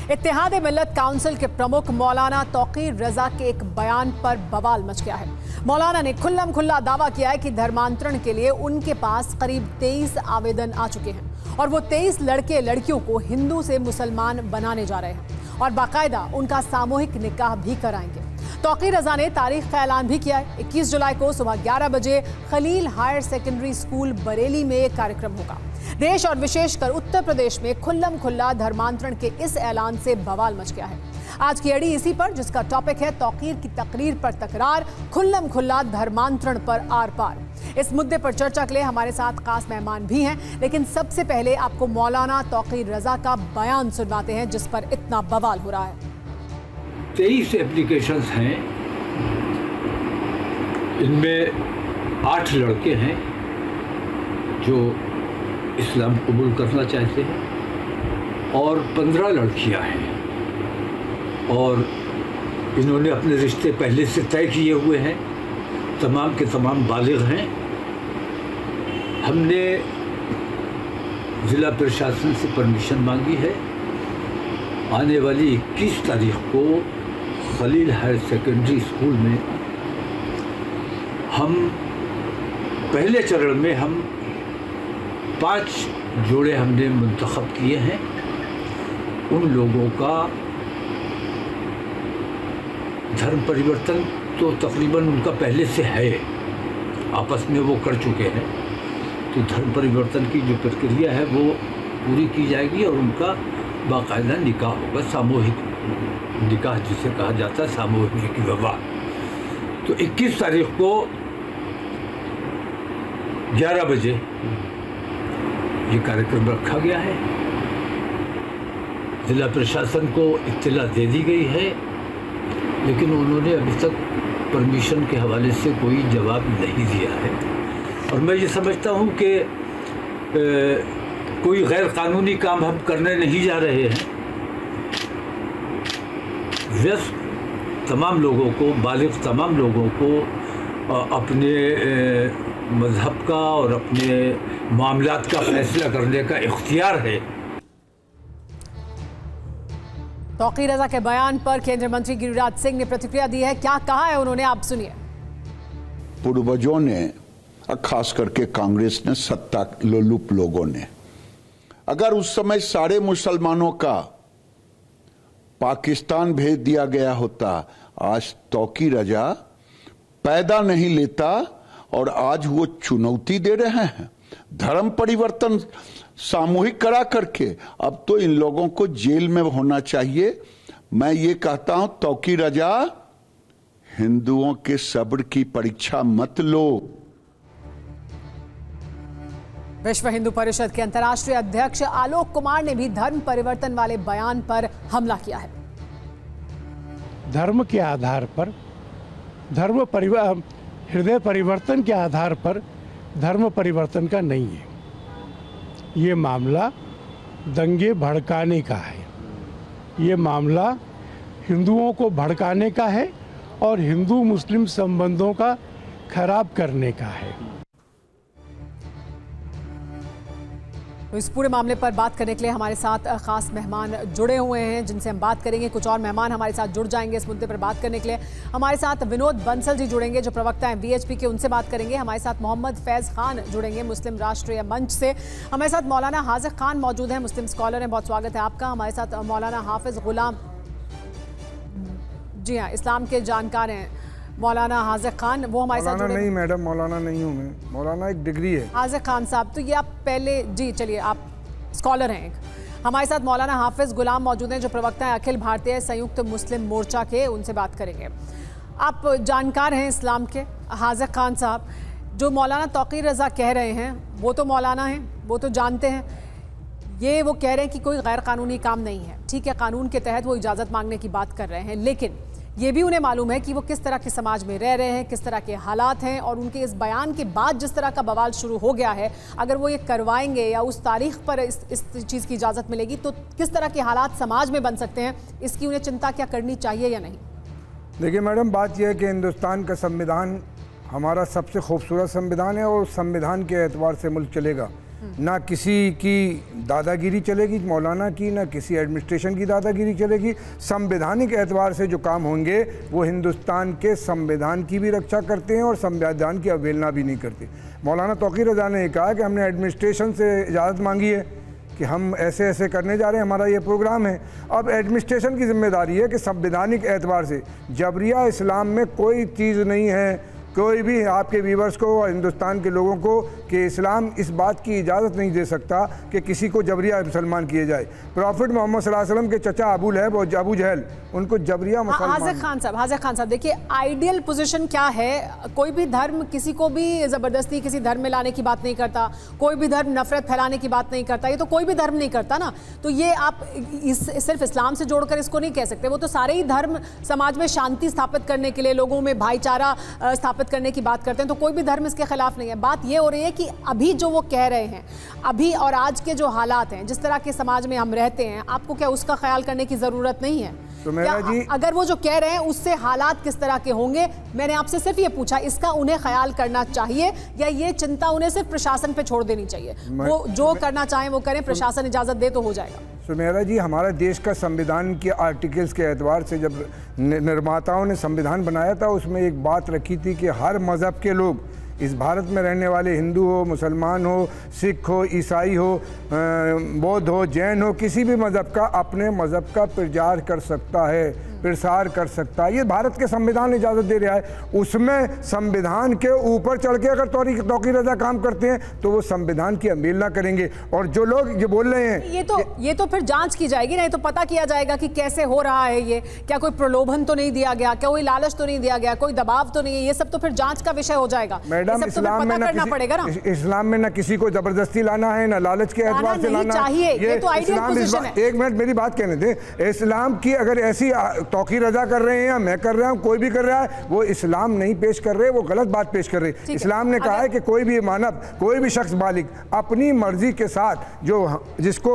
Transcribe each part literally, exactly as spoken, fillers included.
इत्तेहाद मिल्लत council के प्रमुख मौलाना तौकीर रजा के एक बयान पर बवाल मच गया है। मौलाना ने खुल्लम खुल्ला दावा किया है कि धर्मांतरण के लिए उनके पास करीब तेईस आवेदन आ चुके हैं और वो तेईस लड़के लड़कियों को हिंदू से मुसलमान बनाने जा रहे हैं और बाकायदा उनका सामूहिक निकाह भी कराएंगे। तौकीर रजा ने तारीख का ऐलान भी किया है। इक्कीस जुलाई को सुबह ग्यारह बजे Khalil higher secondary school Bareilly में एक कार्यक्रम होगा। देश और विशेषकर उत्तर प्रदेश में खुल्लम खुल्ला धर्मांतरण के इस ऐलान से बवाल मच गया है। आज की अड़ी इसी पर, जिसका टॉपिक है तौकीर की तकरीर पर तकरार, खुल्लम खुल्ला धर्मांतरण पर आर पार। इस मुद्दे पर चर्चा के लिए हमारे साथ खास मेहमान भी हैं, लेकिन सबसे पहले आपको मौलाना तौकीर रजा का बयान सुनवाते हैं जिस पर इतना बवाल हो रहा है। तेईस एप्लीकेशंस हैं, इनमें आठ लड़के हैं जो इस्लाम कबूल करना चाहते हैं और पंद्रह लड़कियां हैं और इन्होंने अपने रिश्ते पहले से तय किए हुए हैं। तमाम के तमाम बालिग हैं। हमने ज़िला प्रशासन से परमिशन मांगी है। आने वाली इक्कीस तारीख को खलील हायर सेकेंडरी स्कूल में हम पहले चरण में हम पांच जोड़े हमने मुंतखब किए हैं। उन लोगों का धर्म परिवर्तन तो तकरीबन उनका पहले से है, आपस में वो कर चुके हैं। तो धर्म परिवर्तन की जो प्रक्रिया है वो पूरी की जाएगी और उनका बाकायदा निकाह होगा, सामूहिक निकाह जिसे कहा जाता है, सामूहिक विवाह। तो इक्कीस तारीख को ग्यारह बजे ये कार्यक्रम रखा गया है। जिला प्रशासन को इत्तला दे दी गई है, लेकिन उन्होंने अभी तक परमिशन के हवाले से कोई जवाब नहीं दिया है और मैं ये समझता हूँ कि कोई गैर कानूनी काम हम करने नहीं जा रहे हैं। व्यस्त तमाम लोगों को, बालिग तमाम लोगों को अपने मज़हब का और अपने मामलात का फैसला करने का इख्तियार है। तौकीर रजा के बयान पर केंद्रीय मंत्री गिरिराज सिंह ने प्रतिक्रिया दी है। क्या कहा है उन्होंने, आप सुनिए। पूर्वजों ने, खास करके कांग्रेस ने, सत्ता लोलुप लोगों ने, अगर उस समय सारे मुसलमानों का पाकिस्तान भेज दिया गया होता, आज तौकीर रजा पैदा नहीं लेता और आज वो चुनौती दे रहे हैं धर्म परिवर्तन सामूहिक करा करके। अब तो इन लोगों को जेल में होना चाहिए। मैं ये कहता हूं, तौकीर रजा, हिंदुओं के सब्र की परीक्षा मत लो। विश्व हिंदू परिषद के अंतर्राष्ट्रीय अध्यक्ष आलोक कुमार ने भी धर्म परिवर्तन वाले बयान पर हमला किया है। धर्म के आधार पर, धर्म परिवर्तन, हृदय परिवर्तन के आधार पर धर्म परिवर्तन का नहीं है। ये मामला दंगे भड़काने का है। ये मामला हिंदुओं को भड़काने का है और हिंदू मुस्लिम संबंधों का खराब करने का है। तो इस पूरे मामले पर बात करने के लिए हमारे साथ खास मेहमान जुड़े हुए हैं जिनसे हम बात करेंगे। कुछ और मेहमान हमारे साथ जुड़ जाएंगे इस मुद्दे पर बात करने के लिए। हमारे साथ विनोद बंसल जी जुड़ेंगे जो प्रवक्ता हैं वीएचपी के, उनसे बात करेंगे। हमारे साथ मोहम्मद फैज़ खान जुड़ेंगे मुस्लिम राष्ट्रीय मंच से। हमारे साथ मौलाना हाज़िक खान मौजूद हैं, मुस्लिम स्कॉलर हैं, बहुत स्वागत है आपका। हमारे साथ मौलाना हाफिज़ गुलाम, जी हाँ, इस्लाम के जानकार हैं मौलाना हाज़िक खान, वो हमारे साथ जुड़े। नहीं मैडम, मौलाना नहीं हूँ मैं, मौलाना एक डिग्री है। हाज़िक खान साहब, तो ये आप पहले, जी चलिए, आप स्कॉलर हैं एक। हमारे साथ मौलाना हाफिज़ गुलाम मौजूद हैं जो प्रवक्ता हैं अखिल भारतीय संयुक्त मुस्लिम मोर्चा के, उनसे बात करेंगे। आप जानकार हैं इस्लाम के। हाज़िक खान साहब, जो मौलाना तौकीर रजा कह रहे हैं वो तो मौलाना हैं, वो तो जानते हैं। ये वो कह रहे हैं कि कोई गैर कानूनी काम नहीं है, ठीक है, कानून के तहत वो इजाज़त मांगने की बात कर रहे हैं, लेकिन ये भी उन्हें मालूम है कि वो किस तरह के समाज में रह रहे हैं, किस तरह के हालात हैं, और उनके इस बयान के बाद जिस तरह का बवाल शुरू हो गया है, अगर वो ये करवाएंगे या उस तारीख पर इस इस चीज़ की इजाज़त मिलेगी तो किस तरह के हालात समाज में बन सकते हैं, इसकी उन्हें चिंता क्या करनी चाहिए या नहीं? देखिए मैडम, बात यह है कि हिंदुस्तान का संविधान हमारा सबसे खूबसूरत संविधान है और संविधान के एतबार से मुल्क चलेगा। ना किसी की दादागिरी चलेगी मौलाना की, ना किसी एडमिनिस्ट्रेशन की दादागिरी चलेगी। संवैधानिक एतबार से जो काम होंगे वो हिंदुस्तान के संविधान की भी रक्षा करते हैं और संविधान की अवहेलना भी नहीं करते। मौलाना तौकीर रज़ा ने कहा कि हमने एडमिनिस्ट्रेशन से इजाज़त मांगी है कि हम ऐसे ऐसे करने जा रहे हैं, हमारा ये प्रोग्राम है। अब एडमिनिस्ट्रेशन की जिम्मेदारी है कि संवैधानिक एतबार से जबरिया इस्लाम में कोई चीज़ नहीं है। कोई भी आपके व्यूवर्स को और हिंदुस्तान के लोगों को कि इस्लाम इस बात की इजाज़त नहीं दे सकता कि किसी को जबरिया मुसलमान किए जाए। प्रॉफिट मोहम्मद सल्लल्लाहु अलैहि वसल्लम के चचा अबू लहब और अबू जहल, उनको जबरिया मुसलमान। हाज़िर खान साहब, हाज़िर खान साहब, देखिए आइडियल पोजीशन क्या है? कोई भी धर्म किसी को भी ज़बरदस्ती किसी धर्म में लाने की बात नहीं करता, कोई भी धर्म नफरत फैलाने की बात नहीं करता, ये तो कोई भी धर्म नहीं करता ना। तो ये आप इस सिर्फ इस्लाम से जोड़कर इसको नहीं कह सकते। वो तो सारे ही धर्म समाज में शांति स्थापित करने के लिए, लोगों में भाईचारा स्थापित करने की बात करते हैं, तो कोई भी धर्म इसके खिलाफ नहीं है। बात ये हो रही है कि अभी जो वो कह रहे हैं, अभी और आज के जो हालात हैं, जिस तरह के समाज में हम रहते हैं, आपको क्या उसका ख्याल करने की ज़रूरत नहीं है? तो मेरा जी, अगर वो जो कह रहे हैं उससे हालात किस तरह के होंगे, मैंने आपसे सिर्फ ये पूछा, इसका उन्हें ख्याल करना चाहिए या ये चिंता उन्हें सिर्फ प्रशासन पे छोड़ देनी चाहिए? वो जो करना चाहें वो करें, प्रशासन इजाज़त दे तो हो जाएगा। सुमेरा जी, हमारा देश का संविधान के आर्टिकल्स के एतबार से जब निर्माताओं ने संविधान बनाया था, उसमें एक बात रखी थी कि हर मज़हब के लोग, इस भारत में रहने वाले हिंदू हो, मुसलमान हो, सिख हो, ईसाई हो, बौद्ध हो, जैन हो, किसी भी मज़हब का अपने मज़हब का प्रचार कर सकता है, प्रसार कर सकता है। ये भारत के संविधान इजाज़त दे रहा है। उसमें संविधान के ऊपर चढ़ के अगर तौकीर रज़ा काम करते हैं तो वो संविधान की अवहेलना करेंगे। और जो लोग ये बोल रहे हैं, ये तो ये तो फिर जांच की जाएगी ना, ये तो पता किया जाएगा कि कैसे हो रहा है ये। क्या कोई प्रलोभन तो नहीं दिया गया, क्या कोई लालच तो नहीं दिया गया, कोई दबाव तो नहीं है? ये सब तो फिर जांच का विषय हो जाएगा। मैडम, इस्लाम में ना पड़ेगा ना, इस्लाम में ना किसी को जबरदस्ती लाना है, ना लालच के एतबार से लाना चाहिए। ये तो आइडियल पोजीशन है। एक मिनट मेरी बात कहने दें। इस्लाम की अगर ऐसी तौकीर रज़ा कर रहे हैं या मैं कर रहा हूं, कोई भी कर रहा है, वो इस्लाम नहीं पेश कर रहे, वो गलत बात पेश कर रहे। इस्लाम ने कहा है कि कोई भी मानव, कोई भी शख्स बालिग अपनी मर्जी के साथ जो जिसको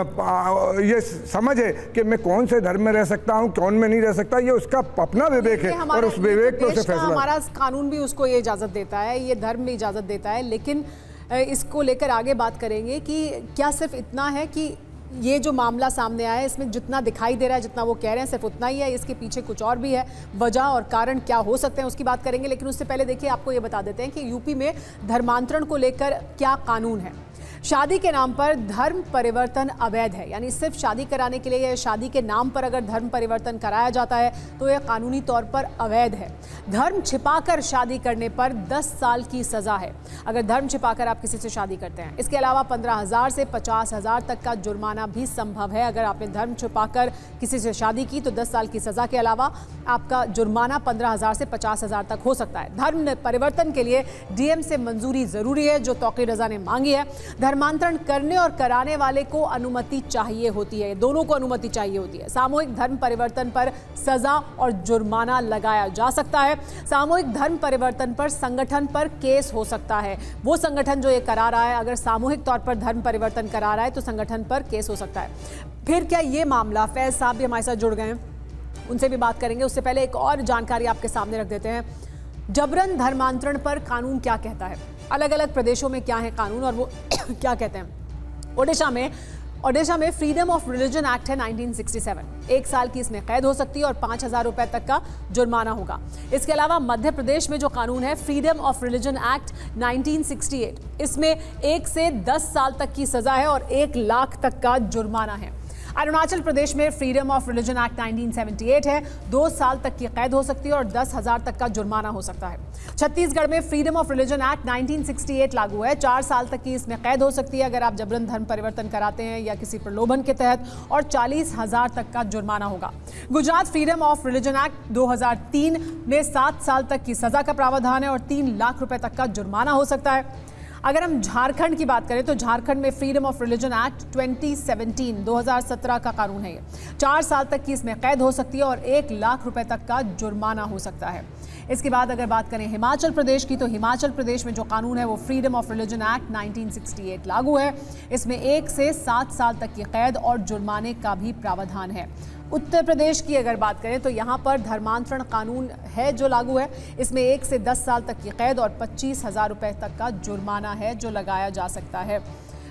ये समझ है कि मैं कौन से धर्म में रह सकता हूं, कौन में नहीं रह सकता, ये उसका अपना विवेक है और उस विवेक पे उसे फैसला। हमारा कानून भी उसको ये इजाजत देता है, ये धर्म भी इजाजत देता है। लेकिन इसको लेकर आगे बात करेंगे कि क्या सिर्फ इतना है कि ये जो मामला सामने आया है, इसमें जितना दिखाई दे रहा है, जितना वो कह रहे हैं, सिर्फ उतना ही है? इसके पीछे कुछ और भी है, वजह और कारण क्या हो सकते हैं, उसकी बात करेंगे। लेकिन उससे पहले देखिए, आपको ये बता देते हैं कि यूपी में धर्मांतरण को लेकर क्या कानून है। शादी के नाम पर धर्म परिवर्तन अवैध है, यानी सिर्फ शादी कराने के लिए या शादी के नाम पर अगर धर्म परिवर्तन कराया जाता है तो यह कानूनी तौर पर अवैध है। धर्म छिपाकर शादी करने पर दस साल की सज़ा है, अगर धर्म छिपाकर आप किसी से शादी करते हैं। इसके अलावा पंद्रह हज़ार से पचास हज़ार तक का जुर्माना भी संभव है। अगर आपने धर्म छिपाकर किसी से शादी की तो दस साल की सज़ा के अलावा आपका जुर्माना पंद्रह हज़ार से पचास हज़ार तक हो सकता है। धर्म परिवर्तन के लिए डीएम से मंजूरी ज़रूरी है, जो तौकीर रज़ा ने मांगी है। धर्मांतरण करने और कराने वाले को अनुमति चाहिए होती है, दोनों को अनुमति चाहिए होती है। सामूहिक धर्म परिवर्तन पर सजा और जुर्माना लगाया जा सकता है। सामूहिक धर्म परिवर्तन पर संगठन पर केस हो सकता है। वो संगठन जो ये करा रहा है, अगर सामूहिक तौर पर धर्म परिवर्तन करा रहा है तो संगठन पर केस हो सकता है। फिर क्या ये मामला, फैज साहब भी हमारे साथ जुड़ गए हैं, उनसे भी बात करेंगे। उससे पहले एक और जानकारी आपके सामने रख देते हैं। जबरन धर्मांतरण पर कानून क्या कहता है, अलग अलग प्रदेशों में क्या है कानून और वो क्या कहते हैं। ओडिशा में ओडिशा में फ्रीडम ऑफ रिलीजन एक्ट है नाइनटीन सिक्सटी सेवन, एक साल की इसमें कैद हो सकती है और पाँच हज़ार रुपए तक का जुर्माना होगा। इसके अलावा मध्य प्रदेश में जो कानून है freedom of religion act nineteen sixty eight, इसमें एक से दस साल तक की सजा है और एक लाख तक का जुर्माना है। अरुणाचल प्रदेश में freedom of religion act nineteen seventy eight है, दो साल तक की कैद हो सकती है और दस हजार तक का जुर्माना हो सकता है। छत्तीसगढ़ में freedom of religion act nineteen sixty eight लागू है, चार साल तक की इसमें कैद हो सकती है अगर आप जबरन धर्म परिवर्तन कराते हैं या किसी प्रलोभन के तहत, और चालीस हजार तक का जुर्माना होगा। Gujarat freedom of religion act दो हजार तीन में सात साल तक की सजा का प्रावधान है और तीन लाख रुपए तक का जुर्माना हो सकता है। अगर हम झारखंड की बात करें तो झारखंड में freedom of religion act twenty seventeen दो हज़ार सत्रह का कानून है। ये चार साल तक की इसमें कैद हो सकती है और एक लाख रुपए तक का जुर्माना हो सकता है। इसके बाद अगर बात करें हिमाचल प्रदेश की तो हिमाचल प्रदेश में जो कानून है वो freedom of religion act nineteen sixty eight लागू है। इसमें एक से सात साल तक की कैद और जुर्माने का भी प्रावधान है। उत्तर प्रदेश की अगर बात करें तो यहाँ पर धर्मांतरण कानून है जो लागू है, इसमें एक से दस साल तक की कैद और पच्चीस हजार रुपए तक का जुर्माना है जो लगाया जा सकता है।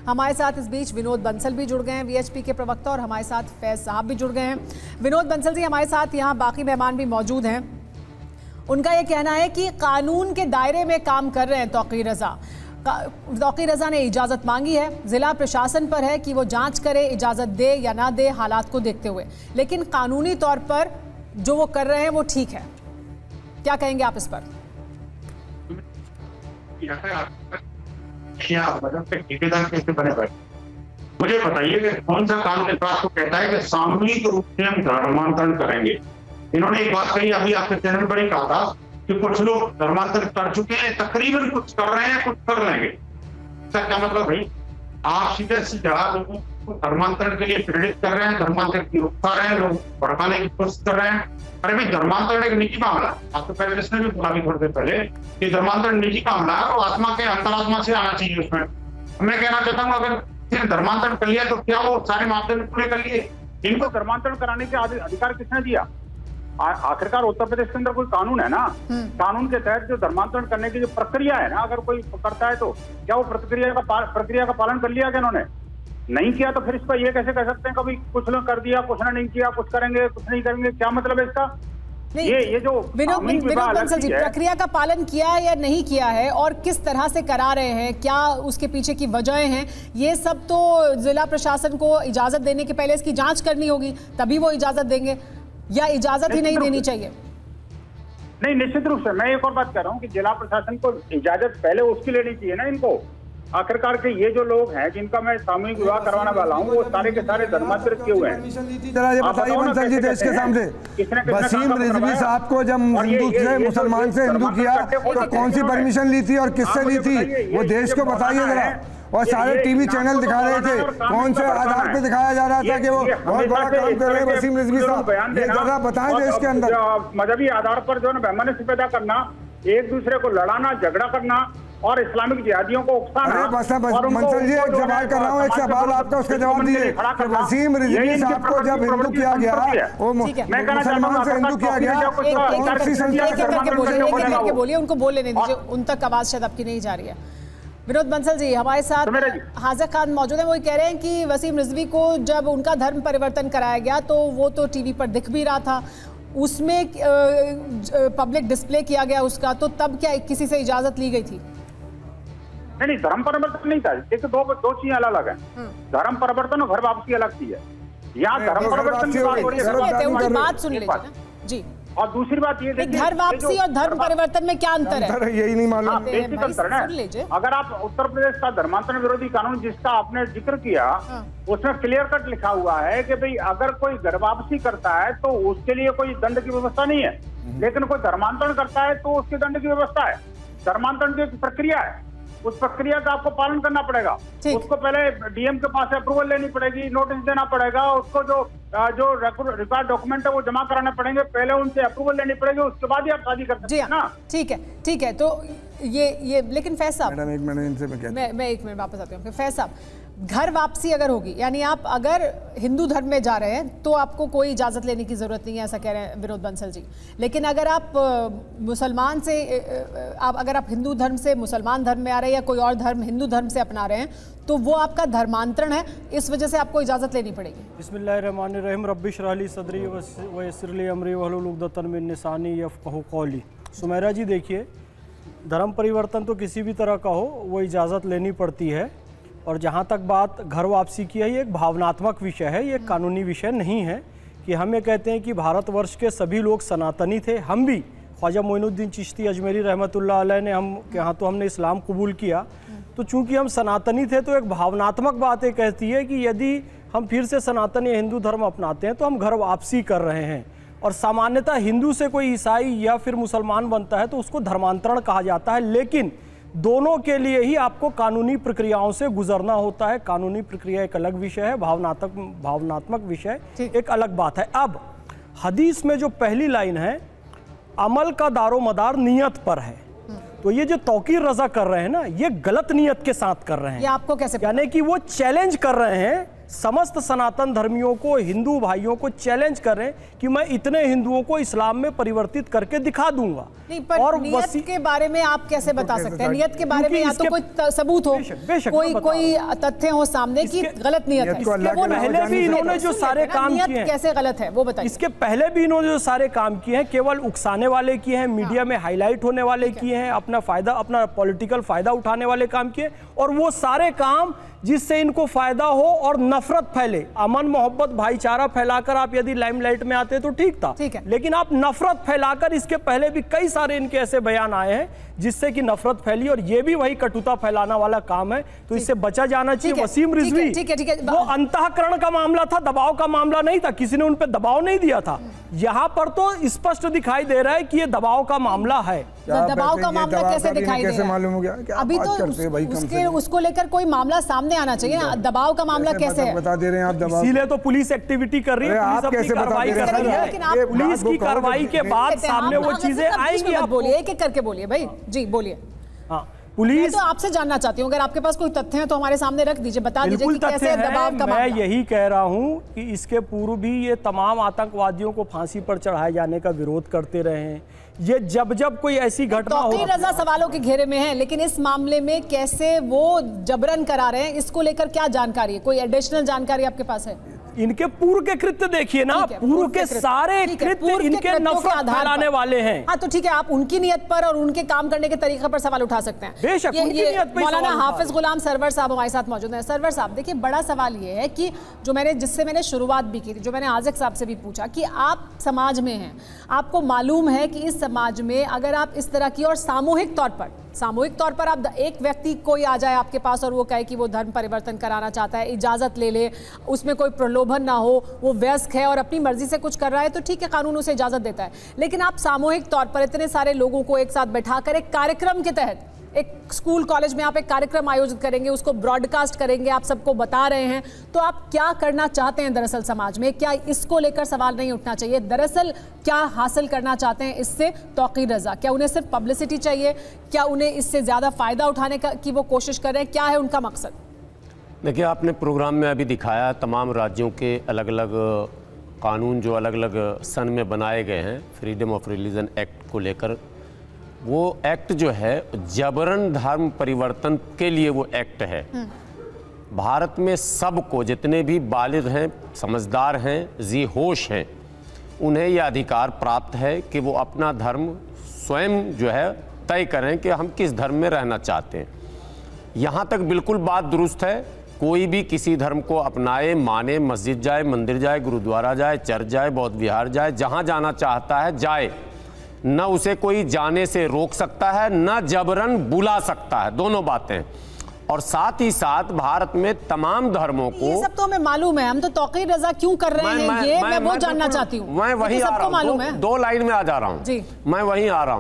हमारे साथ इस बीच विनोद बंसल भी जुड़ गए हैं, वीएचपी के प्रवक्ता, और हमारे साथ फैज साहब भी जुड़ गए हैं। विनोद बंसल जी, हमारे साथ यहाँ बाकी मेहमान भी मौजूद हैं। उनका ये कहना है कि कानून के दायरे में काम कर रहे हैं तौकीर रजा। तौकीर रजा ने इजाज़त मांगी है, ज़िला प्रशासन पर है कि वो जांच करे, इजाज़त दे या ना दे हालात को देखते हुए, लेकिन कानूनी तौर पर जो वो कर रहे हैं वो ठीक है। क्या कहेंगे आप इस पर? मुझे बताइए कि कौन सा कानून इस बात को कहता है कि सामूहिक रूप से हम धर्मांतरण करेंगे। इन्होंने एक बात कही, अभी आपके चैनल पर ही कहा था कि कुछ लोग धर्मांतरण कर चुके हैं, तकरीबन कुछ कर रहे हैं, कुछ कर लेंगे। इसका क्या मतलब भाई? आप सीधे सीधा लोगों को धर्मांतरण के लिए प्रेरित कर रहे हैं, धर्मांतरण की उकसा रहे हैं, लोग भड़काने की कोशिश कर रहे हैं। अरे भाई, धर्मांतरण एक निजी मामला, आपको पहले इसने भी बोला भी थोड़ी देर पहले कि धर्मांतरण निजी मामला है और आत्मा के अंतरात्मा से आना चाहिए उसमें। मैं कहना चाहता हूँ, अगर किसी ने धर्मांतरण कर लिया तो क्या वो सारे मापदंड पूरे कर लिए? इनको धर्मांतरण कराने के अधिकार किसने दिया? आखिरकार उत्तर प्रदेश के अंदर कोई कानून है ना, कानून के तहत जो धर्मांतरण करने की जो प्रक्रिया है ना, अगर कोई करता है तो क्या वो प्रक्रिया का प्रक्रिया का पालन कर लिया क्या इन्होंने? नहीं किया तो फिर इसका ये कैसे कह सकते हैं कभी कुछ लोग कर दिया, कुछ ने नहीं किया, कुछ करेंगे, कुछ नहीं करेंगे? क्या मतलब है इसका? ये ये जो विनोद विनोद बंसल जी, प्रक्रिया का पालन किया या नहीं किया है और किस तरह से करा रहे हैं, क्या उसके पीछे की वजहें हैं, ये सब तो जिला प्रशासन को इजाजत देने के पहले इसकी जांच करनी होगी, तभी वो इजाजत देंगे, या इजाजत ही नहीं देनी चाहिए? नहीं, निश्चित रूप से मैं एक और बात कर रहा हूँ कि जिला प्रशासन को इजाजत पहले उसकी लेनी चाहिए ना इनको। आखिरकार के ये जो लोग हैं जिनका मैं सामूहिक विवाह करवाने वाला हूँ, वो सारे के सारे धर्मांतरित किए हुए हैं। जरा ये बताइए बंसल जी, देश के सामने वसीम रिजवी साहब को जब हिंदू से मुसलमान से हिंदू किया तो कौन सी परमिशन ली थी और किससे ली थी, वो देश को बताइए जरा। और सारे टीवी चैनल दिखा रहे थे, कौन से आधार पे दिखाया जा रहा था कि वो बहुत बड़ा काम कर रहे हैं वसीम रिजवी साहब, ये जरा बताएं देश के अंदर। मजहबी आधार पर जो है वैमनस्य पैदा करना, एक दूसरे को लड़ाना, झगड़ा करना और इस्लामिक जिहादियों को उकसाना। बस बंसल जी, एक सवाल कर रहा हूँ, एक सवाल आपका उसका जवाब दीजिए। वसीम रिजवी साहब को जब हिंदू किया गया, वो मुसलमान से हिंदू किया गया, कौन सी संस्था? बोलिए, उनको बोल लेने दीजिए, उन तक आवाज शायद आपकी नहीं जा रही है। विनोद बंसल जी हमारे साथ हाजिर खान मौजूद हैं, वो कह रहे हैं कि वसीम रिजवी को जब उनका धर्म परिवर्तन कराया गया तो वो तो टीवी पर दिख भी रहा था, उसमें पब्लिक डिस्प्ले किया गया उसका, तो तब क्या किसी से इजाजत ली गई थी? नहीं नहीं, धर्म परिवर्तन नहीं था। एक दो दो चीजें अलग अलग हैं, धर्म परिवर्तन और घर वापसी अलग चीज है। यहाँ धर्म परिवर्तन की बात हो रही है, उनकी बात सुन लीजिए ना जी। और दूसरी बात ये देखिए, घर वापसी और धर्म परिवर्तन में क्या अंतर है? यही नहीं मालूम। बेसिक अंतर है। अगर आप उत्तर प्रदेश का धर्मांतरण विरोधी कानून जिसका आपने जिक्र किया, उसमें क्लियर कट लिखा हुआ है कि भाई अगर कोई घर वापसी करता है तो उसके लिए कोई दंड की व्यवस्था नहीं है, लेकिन कोई धर्मांतरण करता है तो उसके दंड की व्यवस्था है। धर्मांतरण की एक प्रक्रिया है, उस प्रक्रिया का आपको पालन करना पड़ेगा। उसको पहले डीएम के पास अप्रूवल लेनी पड़ेगी, नोटिस देना पड़ेगा, उसको जो जो रिकॉर्ड डॉक्यूमेंट है वो जमा कराने पड़ेंगे, पहले उनसे अप्रूवल लेनी पड़ेगी, उसके बाद ही आप शादी कर सकते हैं ना। ठीक है, ठीक है। तो ये ये लेकिन फैज साहब, मैडम एक मिनट इनसे मैं मैं मैं एक मिनट वापस आती हूँ। फैज साहब, घर वापसी अगर होगी, यानी आप अगर हिंदू धर्म में जा रहे हैं तो आपको कोई इजाज़त लेने की ज़रूरत नहीं है, ऐसा कह रहे हैं विनोद बंसल जी। लेकिन अगर आप मुसलमान से आप अगर आप हिंदू धर्म से मुसलमान धर्म में आ रहे हैं या कोई और धर्म हिंदू धर्म से अपना रहे हैं तो वो आपका धर्मांतरण है, इस वजह से आपको इजाज़त लेनी पड़ेगी। बिस्मिल्लाहिर्रहमानिर्रहीम, रब्बी इश्रह ली सदरी व यस्सिर ली अमरी वहलुल उक़दतन मिन लिसानी यफ़क़हू क़ौली। सुमेरा जी देखिए, धर्म परिवर्तन तो किसी भी तरह का हो वो इजाज़त लेनी पड़ती है, और जहाँ तक बात घर वापसी की है, ये एक भावनात्मक विषय है, ये कानूनी विषय नहीं है कि हम ये कहते हैं कि भारतवर्ष के सभी लोग सनातनी थे। हम भी, ख्वाजा मोइनुद्दीन चिश्ती अजमेरी रहमतुल्लाह अलैह ने हम यहाँ तो हमने इस्लाम कबूल किया, तो चूंकि हम सनातनी थे तो एक भावनात्मक बात ये कहती है कि यदि हम फिर से सनातन या हिंदू धर्म अपनाते हैं तो हम घर वापसी कर रहे हैं। और सामान्यतः हिंदू से कोई ईसाई या फिर मुसलमान बनता है तो उसको धर्मांतरण कहा जाता है, लेकिन दोनों के लिए ही आपको कानूनी प्रक्रियाओं से गुजरना होता है। कानूनी प्रक्रिया एक अलग विषय है, भावनात्मक भावनात्मक विषय एक अलग बात है। अब हदीस में जो पहली लाइन है, अमल का दारो मदार नियत पर है, तो ये जो तौकीर रजा कर रहे हैं ना, ये गलत नियत के साथ कर रहे हैं। ये आपको कैसे, यानी कि वो चैलेंज कर रहे हैं समस्त सनातन धर्मियों को, हिंदू भाइयों को चैलेंज कर रहे हैं कि मैं इतने हिंदुओं को इस्लाम में परिवर्तित करके दिखा दूंगा। नहीं, पर और नियत वसी... के बारे में आप कैसे बता सकते हैं? नियत के बारे में या तो कोई सबूत हो, बेशक, बेशक, कोई कोई तथ्य हो सामने की गलत नियत है। पहले भी इन्होंने जो सारे काम किए हैं, कैसे गलत है वो बताइए। इसके पहले भी इन्होंने जो सारे काम किए हैं केवल उकसाने वाले किए हैं, मीडिया में हाईलाइट होने वाले किए हैं, अपना फायदा, अपना पॉलिटिकल फायदा उठाने वाले काम किए, और वो सारे काम जिससे इनको फायदा हो और नफरत फैले, अमन मोहब्बत भाईचारा फैलाकर आप यदि लाइमलाइट में आते तो ठीक था, ठीक है। लेकिन आप नफरत फैलाकर, इसके पहले भी कई सारे इनके ऐसे बयान आए हैं जिससे कि नफरत फैली, और ये भी वही कटुता फैलाना वाला काम है, तो इससे बचा जाना चाहिए। वसीम रिजवी, ठीक है, ठीक है, वो अंतःकरण का मामला था, दबाव का मामला नहीं था, किसी ने उन पर दबाव नहीं दिया था। यहाँ पर तो स्पष्ट दिखाई दे रहा है कि ये दबाव का मामला है। दबाव का मामला कैसे दिखाई दे रहा है? मालूम हो गया? अभी तो उसके उसको लेकर कोई मामला सामने आना चाहिए ना। दबाव का मामला कैसे है? बता दे रहे हैं आप दबाव, इसीलिए तो पुलिस एक्टिविटी कर रही है, पुलिस अपनी कार्रवाई कर रही है, पुलिस की कार्रवाई के बाद सामने वो चीजें आएंगी। आप बोलिए, एक एक करके बोलिए भाई जी, बोलिए। हाँ, पुलिस, तो आपसे जानना चाहती हूँ, अगर आपके पास कोई तथ्य है तो हमारे सामने रख दीजिए, बता दीजिए कि कैसे दबाव का मामला। मैं यही कह रहा हूँ कि इसके पूर्व भी ये तमाम आतंकवादियों को फांसी पर चढ़ाए जाने का विरोध करते रहे हैं। ये जब जब कोई ऐसी घटना हो, तौकीर रजा सवालों के घेरे में है, लेकिन इस मामले में कैसे वो जबरन करा रहे हैं, इसको लेकर क्या जानकारी है? कोई एडिशनल जानकारी आपके पास है? इनके पूर्व के कृत्य देखिए ना, पूर्व के सारे कृत्य इनके नफरत फैलाने वाले हैं। हाँ तो ठीक है, आप उनकी नियत पर और उनके काम करने के तरीके पर सवाल उठा सकते हैं। बेशक, ये, उनकी ये नियत पे मौलाना सवाल हाफिज गुलाम सरवर साहब हमारे साथ मौजूद हैं। सरवर साहब, देखिए बड़ा सवाल ये है कि जो मैंने जिससे मैंने शुरुआत भी की थी, जो मैंने आज़िक साहब से भी पूछा कि आप समाज में हैं, आपको मालूम है कि इस समाज में अगर आप इस तरह की, और सामूहिक तौर पर सामूहिक तौर पर आप एक व्यक्ति कोई आ जाए आपके पास और वो कहे कि वो धर्म परिवर्तन कराना चाहता है, इजाज़त ले ले, उसमें कोई प्रलोभन ना हो, वो वयस्क है और अपनी मर्जी से कुछ कर रहा है, तो ठीक है, कानून उसे इजाज़त देता है। लेकिन आप सामूहिक तौर पर इतने सारे लोगों को एक साथ बैठाकर एक कार्यक्रम के तहत, एक स्कूल कॉलेज में आप एक कार्यक्रम आयोजित करेंगे, उसको ब्रॉडकास्ट करेंगे, आप सबको बता रहे हैं, तो आप क्या करना चाहते हैं दरअसल समाज में? क्या इसको लेकर सवाल नहीं उठना चाहिए? दरअसल क्या हासिल करना चाहते हैं इससे तौकीर रजा? क्या उन्हें सिर्फ पब्लिसिटी चाहिए? क्या उन्हें इससे ज़्यादा फ़ायदा उठाने का की वो कोशिश कर रहे हैं? क्या है उनका मकसद? देखिए, आपने प्रोग्राम में अभी दिखाया तमाम राज्यों के अलग अलग कानून जो अलग अलग सन में बनाए गए हैं फ्रीडम ऑफ रिलीजन एक्ट को लेकर। वो एक्ट जो है जबरन धर्म परिवर्तन के लिए वो एक्ट है। भारत में सबको, जितने भी बालिग हैं, समझदार हैं, जी होश हैं, उन्हें यह अधिकार प्राप्त है कि वो अपना धर्म स्वयं जो है तय करें कि हम किस धर्म में रहना चाहते हैं। यहाँ तक बिल्कुल बात दुरुस्त है, कोई भी किसी धर्म को अपनाए, माने, मस्जिद जाए, मंदिर जाए, गुरुद्वारा जाए, चर्च जाए, बौद्ध विहार जाए, जहाँ जाना चाहता है जाए, न उसे कोई जाने से रोक सकता है, न जबरन बुला सकता है, दोनों बातें। और साथ ही साथ भारत में तमाम धर्मों को, ये सब तो हमें मालूम है, हम तो तौकीर रजा क्यों कर रहे हैं मैं, ये मैं, मैं वो मैं जानना चाहती हूँ। मैं वही आ रहा हूँ, दो, दो लाइन में आ जा रहा हूँ, मैं वहीं आ रहा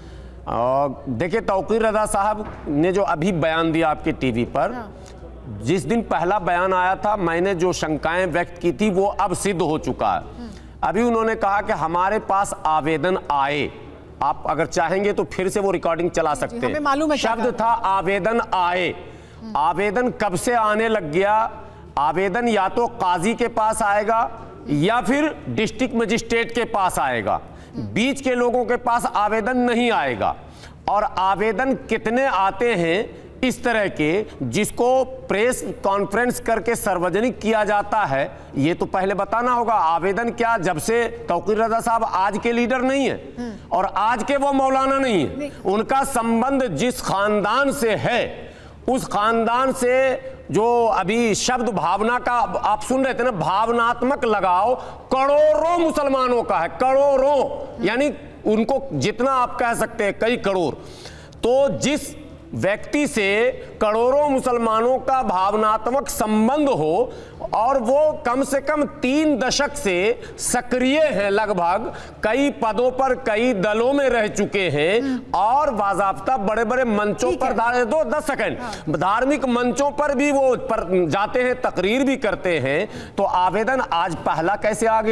हूँ। देखिए, तौकीर रजा साहब ने जो अभी बयान दिया आपके टीवी पर, हाँ। जिस दिन पहला बयान आया था, मैंने जो शंकाएं व्यक्त की थी वो अब सिद्ध हो चुका है। अभी उन्होंने कहा कि हमारे पास आवेदन आए, आप अगर चाहेंगे तो फिर से वो रिकॉर्डिंग चला सकते हैं। मालूम है शब्द था आवेदन आए। आवेदन कब से आने लग गया? आवेदन या तो काजी के पास आएगा या फिर डिस्ट्रिक्ट मजिस्ट्रेट के पास आएगा, बीच के लोगों के पास आवेदन नहीं आएगा। और आवेदन कितने आते हैं इस तरह के, जिसको प्रेस कॉन्फ्रेंस करके सार्वजनिक किया जाता है, ये तो पहले बताना होगा। आवेदन क्या, जब से तौकीर रजा साहब आज के लीडर नहीं है और आज के वो मौलाना नहीं है, उनका संबंध जिस खानदान से है, उस खानदान से जो अभी शब्द भावना का आप सुन रहे थे ना, भावनात्मक लगाव करोड़ों मुसलमानों का है, करोड़ों, यानी उनको जितना आप कह सकते हैं कई करोड़। तो जिस व्यक्ति से करोड़ों मुसलमानों का भावनात्मक संबंध हो और वो कम से कम तीन दशक से सक्रिय हैं, लगभग कई पदों पर कई दलों में रह चुके हैं और बाज़ाब्ता बड़े बड़े मंचों पर, दो दस सेकंड धार्मिक मंचों पर भी वो पर जाते हैं, तकरीर भी करते हैं, तो आवेदन आज पहला कैसे आ गया?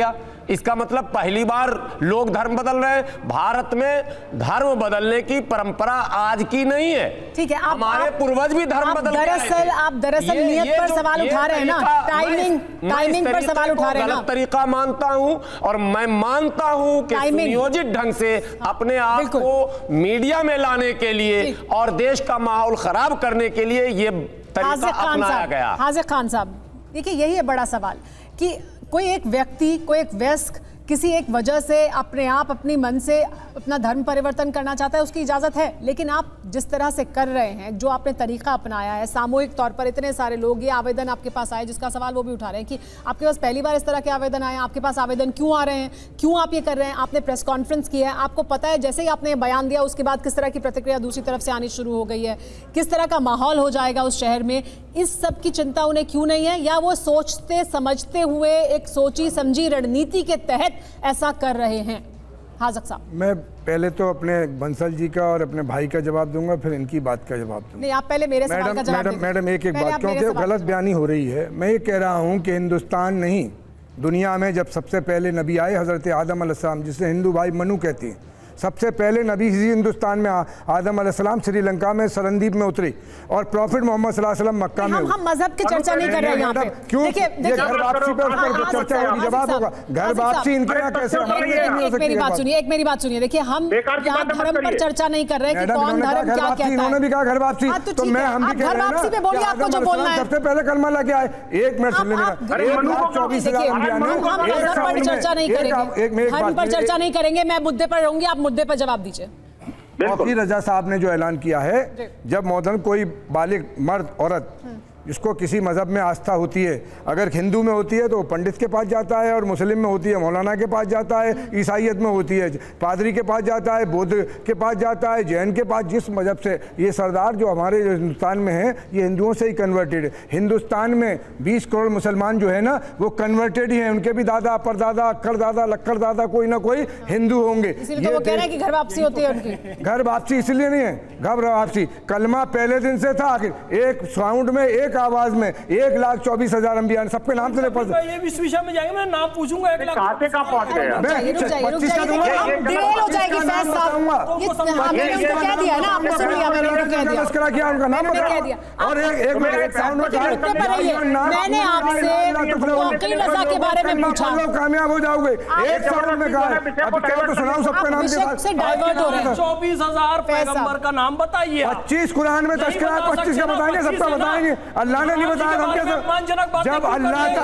इसका मतलब पहली बार लोग धर्म बदल रहे हैं। भारत में धर्म बदलने की परंपरा आज की नहीं है। ठीक है, आप, हमारे आप, पूर्वज भी धर्म बदल के आए थे। दरअसल आप दरअसल ये- नियत ये पर जो- सवाल ये उठा रहे हैं ना, तरीका- टाइमिंग मैं- मैं टाइमिंग इस पर तरीके सवाल को उठा रहे हैं ना। गलत तरीका मानता हूं और मैं मानता हूं कि टाइमिंग। सुनियोजित ढंग से अपने आप बिल्कुल। को मीडिया में लाने के लिए ठीक। और देश का माहौल खराब करने के लिए ये तरीका हाजिर खान अपनाया साहब, गया। हाजिर खान साहब, देखिए यही है बड़ा सवाल कि कोई एक व्यक्ति, कोई एक वयस्क किसी एक वजह से अपने आप अपनी मन से अपना धर्म परिवर्तन करना चाहता है, उसकी इजाज़त है। लेकिन आप जिस तरह से कर रहे हैं, जो आपने तरीका अपनाया है, सामूहिक तौर पर इतने सारे लोग, ये आवेदन आपके पास आए, जिसका सवाल वो भी उठा रहे हैं कि आपके पास पहली बार इस तरह के आवेदन आए, आपके पास आवेदन क्यों आ रहे हैं, क्यों आप ये कर रहे हैं, आपने प्रेस कॉन्फ्रेंस की है, आपको पता है जैसे ही आपने बयान दिया उसके बाद किस तरह की प्रतिक्रिया दूसरी तरफ से आनी शुरू हो गई है, किस तरह का माहौल हो जाएगा उस शहर में, इस सब की चिंता उन्हें क्यों नहीं है? या वो सोचते समझते हुए एक सोची समझी रणनीति के तहत ऐसा कर रहे हैं? हाजिर साहब, मैं पहले तो अपने बंसल जी का और अपने भाई का जवाब दूंगा, फिर इनकी बात का जवाब दूंगा। नहीं, आप पहले मेरे सवाल का मैडम जवाब मैडम दीजिए। मैडम एक एक पहले बात, आप मेरे क्योंकि सवाल गलत का बयानी हो रही है। मैं ये कह रहा हूँ कि हिंदुस्तान नहीं, दुनिया में जब सबसे पहले नबी आए हज़रत आदम अलैहिस्सलाम, जिसे हिंदू भाई मनु कहते हैं, सबसे पहले नबी इसी हिंदुस्तान में आ, आदम अलैहिस्सलाम श्रीलंका में सरनदीप में उतरे और प्रॉफिट मोहम्मद सल्लल्लाहु अलैहि वसल्लम मक्का में हम हुए। हम मजहब की चर्चा नहीं कर रहे हैं यहाँ पे। क्यों? देखिए, ये देखिए, घर वापसी पे हाँ, हाँ, चर्चा हाँ, होगी, हाँ, जवाब हाँ, होगा। हाँ, घर हाँ, वापसी इनके यहाँ हाँ, कैसे हाँ, हमारे हाँ, यहाँ नहीं हो एक सकती मेरी है बात बात। सुनिए, एक मेरी बात सुनिए। देखिए, हम बेकार की यहाँ बातें मत धर्म पर करिए। चर्चा नहीं कर रहे कि मैडम, कौन इन्होंने धर्म कहा क्या घर वापसी, कहता इन्होंने भी है। कहा घर वापसी, हाँ, तो तो ठीक मैं है, हम भी आप कह घर रहे हैं वापसी ना पे बोलिए, कि आपको आदम जो बोलना अलैहिस्सलाम है। सबसे पहले कलमा लेके आए। एक मिनट सुन लेने आप- का, अरे एक मनु लाख को चौबीस देखिए, हजार अंबिया ने हम एक धर्म साल पर में- चर्चा नहीं एक- करेंगे, एक- एक धर्म बात- पर चर्चा नहीं करेंगे। मैं मुद्दे पर रहूंगी, आप मुद्दे पर जवाब दीजिए। तौकीर रजा साहब ने जो ऐलान किया है, जब मौदन कोई बालिग मर्द औरत जिसको किसी मजहब में आस्था होती है, अगर हिंदू में होती है तो पंडित के पास जाता है, और मुस्लिम में होती है मौलाना के पास जाता है, ईसाइयत में होती है पादरी के पास जाता है, बौद्ध के पास जाता है, जैन के पास, जिस मजहब से ये सरदार जो हमारे हिंदुस्तान में है ये हिंदुओं से ही कन्वर्टेड है। हिंदुस्तान में बीस करोड़ मुसलमान जो है ना वो कन्वर्टेड ही हैं, उनके भी दादा परदादा अक्कर दादा लक्कर दादा कोई ना कोई हिंदू होंगे। इसीलिए तो वो कह रहे हैं कि घर वापसी होती है उनकी। घर वापसी इसलिए नहीं है, घर वापसी कलमा पहले दिन से था। आखिर एक साउंड में, एक आवाज में एक लाख चौबीस हजार अंबिया, सबके नाम से पढ़ ये भी इस विषय में जाएंगे, मैं नाम पूछूंगा एक लाख। कहाँ से कहाँ पहुँच गए आप? रुक जाइए, रुक जाइए, रुक पच्चीस का जाइए। दूंगा, देखिए, हम डिटेल हो जाएगी फैज साहब। ये हाँ, मैंने उनको कह दिया ना, आपने सुन लिया, मैंने उनको कह दिया। तस्करा किया, उनका नाम मैंने बता। कह दिया। और एक एक मिनट, एक साउंड में देखिए, मुद्दे पर रहिए। मैंने आपसे तौकीर रजा के बारे में पूछा। कामयाब हो जाओगे, एक साउंड में कहा। अब क्या तो सुनाऊं सबके नाम विषय से डाइवर्ट हो रहे हैं। चौबीस हजार पैगंबर का नाम बताइए। पच्चीस कुरान में तस्करा है, पच्चीस का बताएंगे, सबका बताएंगे। अल्लाह ने नहीं बताया, हम कैसे? जब अल्लाह का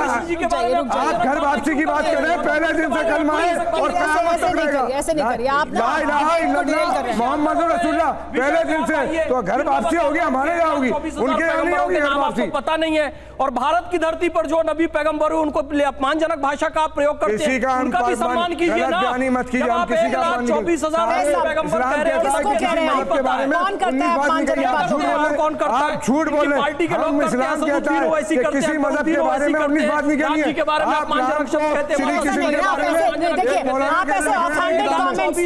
आप घर वापसी की बात कर रहे हैं, पहले दिन से कलमा है और क़यामत तक रहेगा। ऐसे नहीं करिए आप। ला इलाहा इल्लल्लाह मोहम्मद रसूलुल्लाह, पहले दिन से तो घर वापसी होगी, हमारे यहाँ होगी, उनके यहाँ नहीं होगी घर वापसी। पता नहीं है। और भारत की धरती पर जो नबी पैगंबर हुए उनको अपमानजनक भाषा का प्रयोग करते किसी का हैं, उनका भी सम्मान कीजिए ना। मत कीजिए, हम किसी का अपमान नहीं चौबीस हजार पैगंबर कह रहे हैं, किसको कह रहे हैं के बारे में कौन करता है अपमानजनक बात? कौन करता है? आप झूठ बोल रहे पार्टी के हैं। लोग हम करते हैं, इस्लाम कहता सदुद्दीन ओवैसी है कि करते हैं, किसी मजहब के बारे में उन्नीस बात नहीं करनी है। के बारे में आप अपमानजनक शब्द कहते हैं, श्री कृष्ण के बारे में देखिए, आप ऐसे ऑफेंडेड कमेंट्स,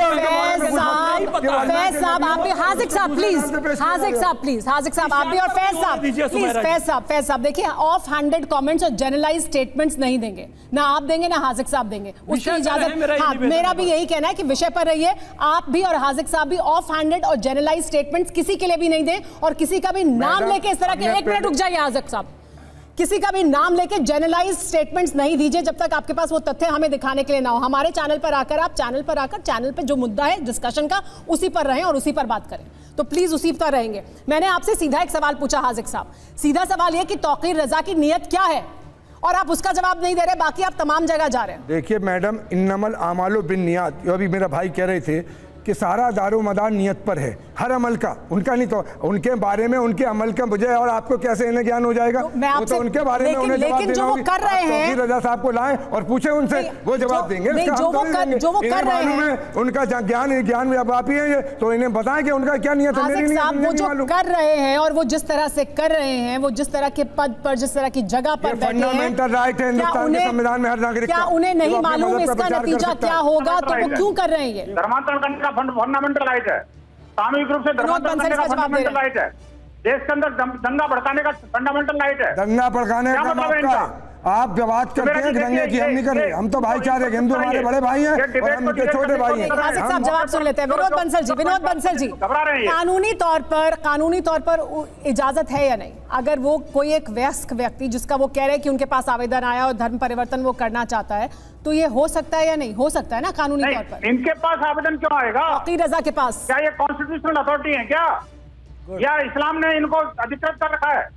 फैज साहब आप भी, हाजिक साहब प्लीज, हाजिक साहब प्लीज, हाजिक साहब आप भी, और फैज साहब प्लीज, फैज साहब फैज साहब देखिए, ऑफ हैंडेड कमेंट्स और जनरलाइज स्टेटमेंट्स नहीं देंगे, ना आप देंगे ना हाजिक साहब देंगे, उसकी इजाजत। हाँ, मेरा भी यही कहना है कि विषय पर रहिए, आप भी और हाजिक साहब भी ऑफ हैंडेड और जनरलाइज स्टेटमेंट्स किसी के लिए भी नहीं दें, और किसी का भी नाम लेके इस तरह के, एक मिनट रुक जाइए हाजिक साहब, किसी का भी नाम लेके जनरलाइज स्टेटमेंट्स नहीं दीजिए जब तक आपके पास वो तथ्य हमें दिखाने के लिए ना हो। हमारे चैनल पर आकर, आप चैनल पर आकर, चैनल पे जो मुद्दा है डिस्कशन का उसी पर रहें और उसी पर बात करें, तो प्लीज उसी पर रहेंगे। मैंने आपसे सीधा एक सवाल पूछा हाजिक साहब, सीधा सवाल ये कि तौकीर रजा की नीयत क्या है, और आप उसका जवाब नहीं दे रहे, बाकी आप तमाम जगह जा रहे हैं। देखिए मैडम, इन्नमल आमालो बिन नियत, जो अभी मेरा भाई कह रहे थे कि सारा दारो मदार नियत पर है, हर अमल का, उनका नहीं तो उनके बारे में, उनके अमल का मुझे और आपको कैसे इन्हें ज्ञान हो जाएगा? तो मैं वो तो उनके बारे में उन्हें जवाब देना होगी। कर रहे हैं रजा साहब को लाएं और पूछे उनसे, वो जवाब देंगे। नहीं, जो वो कर, जो वो कर रहे हैं, उनका ज्ञान ज्ञान आप ही है, तो इन्हें बताएं कि उनका क्या नियत है। मेरी साहब वो जो कर रहे हैं और वो जिस तरह से कर रहे हैं, वो जिस तरह के पद पर, जिस तरह की जगह पर बैठे हैं, फंडामेंटल राइट है हिंदुस्तान के संविधान में हर नागरिक, क्या उन्हें नहीं मालूम इसका नतीजा क्या होगा, तो वो क्यों कर रहे हैं? ये धर्मांतरण करने का फंडामेंटल राइट है, सामूहिक रूप से धर्मांतरण करने का फंडामेंटल राइट है, देश के अंदर दंगा भड़काने का फंडामेंटल राइट है। दंगा भड़काने का मतलब है इनका? आप बात करते हैं दंगे की, हम नहीं कर रहे। हम तो भाईचारे, हिंदू हमारे बड़े भाई हैं और हम उनके छोटे भाई हैं। हासिक साहब जवाब सुन लेते हैं। विनोद बंसल जी, विनोद बंसल जी, कानूनी तौर पर कानूनी तौर पर इजाजत है या नहीं? अगर वो कोई एक वयस्क व्यक्ति जिसका वो कह रहे हैं कि उनके पास आवेदन आया और धर्म परिवर्तन वो करना चाहता है, तो ये हो सकता है या नहीं? हो सकता है ना कानूनी तौर पर? इनके पास आवेदन क्यों आएगा? तौकीर रजा के पास? क्या ये कॉन्स्टिट्यूशनल अथॉरिटी है क्या, या इस्लाम ने इनको अधिकृत कर रखा है?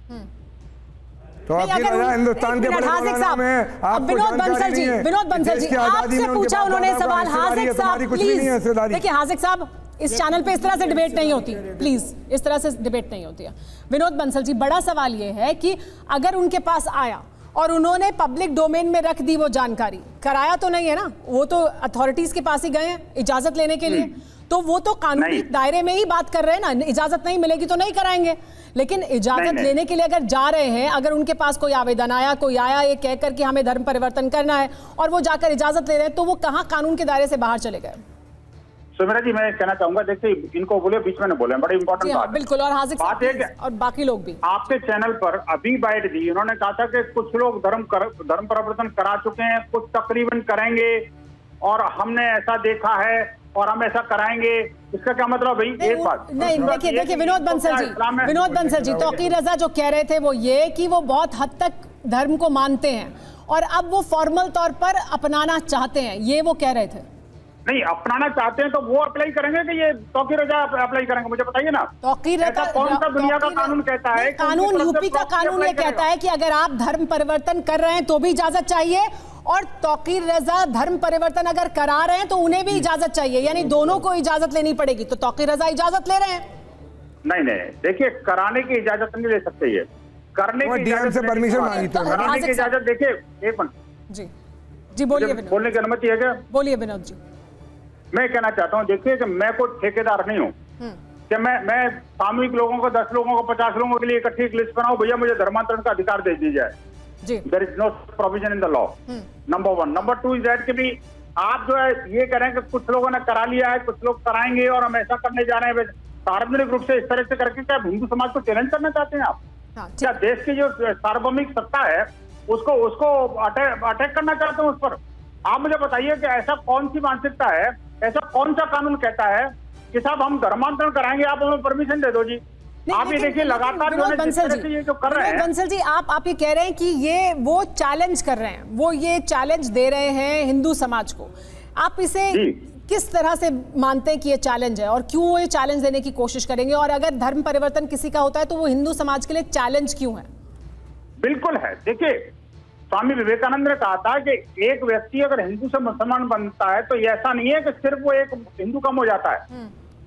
तो हिंदुस्तान के हासिक साहब, विनोद बंसल जी, विनोद बंसल जी, आपसे पूछा उन्होंने सवाल। हासिक साहब प्लीज देखिए, हासिक साहब इस चैनल पे इस तरह से डिबेट नहीं होती, प्लीज इस तरह से डिबेट नहीं होती है। विनोद बंसल जी, बड़ा सवाल ये है कि अगर उनके पास आया और उन्होंने पब्लिक डोमेन में रख दी वो जानकारी, कराया तो नहीं है ना, वो तो अथॉरिटीज के पास ही गए हैं इजाजत लेने के लिए, तो वो तो कानूनी दायरे में ही बात कर रहे हैं ना। इजाजत नहीं मिलेगी तो नहीं कराएंगे, लेकिन इजाजत लेने के लिए अगर जा रहे हैं, अगर उनके पास कोई आवेदन आया, कोई आया ये कहकर कि हमें धर्म परिवर्तन करना है और वो जाकर इजाजत ले रहे हैं, तो वो कहाँ कानून के दायरे से बाहर चले गए? सुमिरा जी, मैं कहना चाहूंगा, देखिए इनको बोले बीच में बोले, बड़ी इंपॉर्टेंट बात। बिल्कुल, और हासिक बात है और बाकी लोग भी आपके चैनल पर अभी बाइट दी, उन्होंने कहा था कि कुछ लोग धर्म कर, धर्म परिवर्तन करा चुके हैं, कुछ तकरीबन करेंगे और हमने ऐसा देखा है और हम ऐसा कराएंगे। इसका क्या मतलब भाई? एक बात नहीं, देखिए देखिए विनोद बंसल जी, विनोद बंसल जी, तौकीर रजा जो कह रहे थे वो ये कि वो बहुत हद तक धर्म को मानते हैं और अब वो फॉर्मल तौर पर अपनाना चाहते हैं, ये वो कह रहे थे। नहीं, अपनाना चाहते हैं तो वो अप्लाई करेंगे कि ये तौकीर रजा अप्लाई करेंगे? मुझे बताइए ना। तौकीर रजा कौन सा दुनिया का कानून कहता है? कानून यूपी का कानून ये कहता है कि अगर आप धर्म परिवर्तन कर रहे हैं तो भी इजाजत चाहिए, और तौकीर रजा धर्म परिवर्तन अगर करा रहे हैं तो उन्हें भी इजाजत चाहिए, यानी दोनों को इजाजत लेनी पड़ेगी। तो तौकीर रजा इजाजत ले रहे हैं? नहीं नहीं, देखिए कराने की इजाजत नहीं ले सकते, ये करने की इजाजत से परमिशन मांगी तो कराने की इजाजत। देखिए एक मिनट जी जी बोलिए, बोलने की अनुमति है क्या? बोलिए विनोद जी। मैं कहना चाहता हूँ, देखिए कि मैं कोई ठेकेदार नहीं हूँ कि मैं मैं सामूहिक लोगों को, दस लोगों को, पचास लोगों के लिए इकट्ठी एक लिस्ट बनाऊं, भैया मुझे धर्मांतरण का अधिकार दे दी जाए। There is no provision in the law, number one. Number two is that कि भी आप जो है ये कह रहे हैं कि कुछ लोगों ने करा लिया है, कुछ लोग कराएंगे और हम ऐसा करने जा रहे हैं सार्वजनिक रूप से इस तरह से करके। क्या हिंदू समाज को चैलेंज करना चाहते हैं आप? क्या देश की जो सार्वभौमिक सत्ता है उसको उसको अटैक अटैक करना चाहते हैं उस पर? आप मुझे बताइए कि ऐसा कौन सी मानसिकता है, ऐसा कौन सा कानून कहता है कि साहब हम धर्मांतरण कराएंगे, आप हमें परमिशन दे दो जी? आप ये देखिए लगातार जो ये जो कर रहे हैं। बंसल जी, आप आप ये कह रहे हैं कि ये वो चैलेंज कर रहे हैं, वो ये चैलेंज दे रहे हैं हिंदू समाज को। आप इसे किस तरह से मानते हैं कि ये चैलेंज है और क्यों वो ये चैलेंज देने की कोशिश करेंगे? और अगर धर्म परिवर्तन किसी का होता है तो वो हिंदू समाज के लिए चैलेंज क्यों है? बिल्कुल है। देखिए स्वामी विवेकानंद ने कहा था कि एक व्यक्ति अगर हिंदू से मुसलमान बनता है तो ये ऐसा नहीं है कि सिर्फ वो एक हिंदू कम हो जाता है,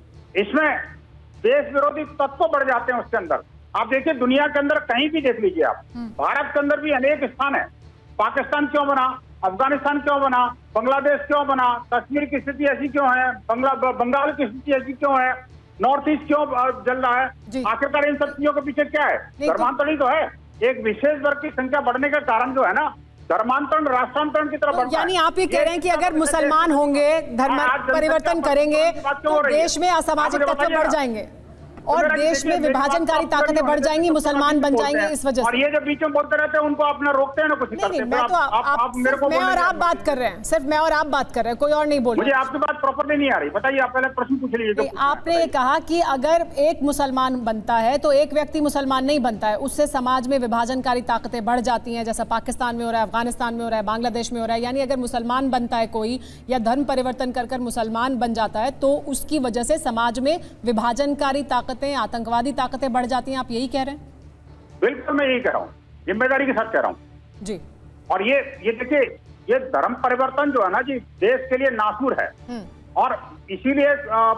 इसमें देश विरोधी तत्व बढ़ जाते हैं उसके अंदर। आप देखिए दुनिया के अंदर कहीं भी देख लीजिए आप, भारत के अंदर भी अनेक स्थान है। पाकिस्तान क्यों बना, अफगानिस्तान क्यों बना, बांग्लादेश क्यों बना, कश्मीर की स्थिति ऐसी क्यों है, बंगला बंगाल की स्थिति ऐसी क्यों है, नॉर्थ ईस्ट क्यों जल रहा है? आखिरकार इन सब चीजों के पीछे क्या है? धर्मांतरण तो है। एक विशेष वर्ग की संख्या बढ़ने के कारण जो है ना, धर्मांतरण राष्ट्रांतरण की तरफ बढ़ता है। यानी आप ये कह रहे हैं कि अगर मुसलमान होंगे, धर्म परिवर्तन करेंगे तो देश में असामाजिक तत्व बढ़ जाएंगे और देश में विभाजनकारी ताकतें बढ़ जाएंगी, मुसलमान बन जाएंगे इस वजह से। और ये जो बीच में बोलते रहते हैं उनको अपना रोकते हैं ना, कुछ नहीं करते। मैं तो आप मेरे को मैं और आप बात कर रहे हैं, सिर्फ मैं और आप बात कर रहे हैं, कोई और नहीं बोल रहा। मुझे आपकी बात प्रॉपरली नहीं आ रही, बताइए आप पहले प्रश्न पूछ लीजिए। आपने ये कहा कि अगर एक मुसलमान बनता है तो एक व्यक्ति मुसलमान नहीं बनता है, उससे समाज में विभाजनकारी ताकतें बढ़ जाती हैं, जैसा पाकिस्तान में हो रहा है, अफगानिस्तान में हो रहा है, बांग्लादेश में हो रहा है। यानी अगर मुसलमान बनता है कोई या धर्म परिवर्तन कर कर मुसलमान बन जाता है तो उसकी वजह से समाज में विभाजनकारी ताकतें, आतंकवादी ताकतें बढ़ जाती हैं, आप यही कह रहे हैं? बिल्कुल मैं यही कह रहा हूँ, जिम्मेदारी के साथ कह रहा हूँ जी। और ये ये देखिए ये धर्म परिवर्तन जो है ना जी, देश के लिए नासूर है। और इसीलिए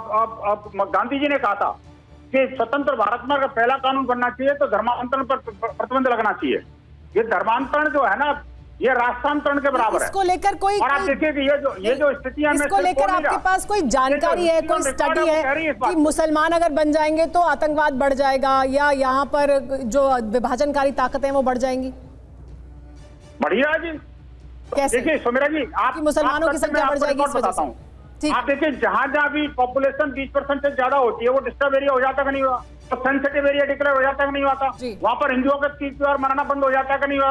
गांधी जी ने कहा था कि स्वतंत्र भारत में अगर पहला कानून बनना चाहिए तो धर्मांतरण पर प्रतिबंध लगना चाहिए। ये धर्मांतरण जो है ना, ये राष्ट्रांतरण के बराबर है। इसको लेकर कोई और आप देखिए कि ये जो ये जो स्थितियां, इसको लेकर आपके पास कोई जानकारी है, कोई स्टडी है कि मुसलमान अगर बन जाएंगे तो आतंकवाद बढ़ जाएगा या यहाँ पर जो विभाजनकारी ताकतें वो बढ़ जाएंगी? बढ़िया जी। कैसे? देखिए सुमिरा जी, आप मुसलमानों की संख्या बढ़ जाएगी इस वजह से। आप देखिए जहां जहां भी पॉपुलेशन बीस परसेंट से ज्यादा होती है वो डिस्टर्ब एरिया हो जाता है नहीं हुआ, तो सेंसिटिव एरिया डिक्लेयर हो जाता है नहीं होता, वहां पर हिंदुओं का तीज त्योहार मनाना बंद हो जाता है नहीं होता।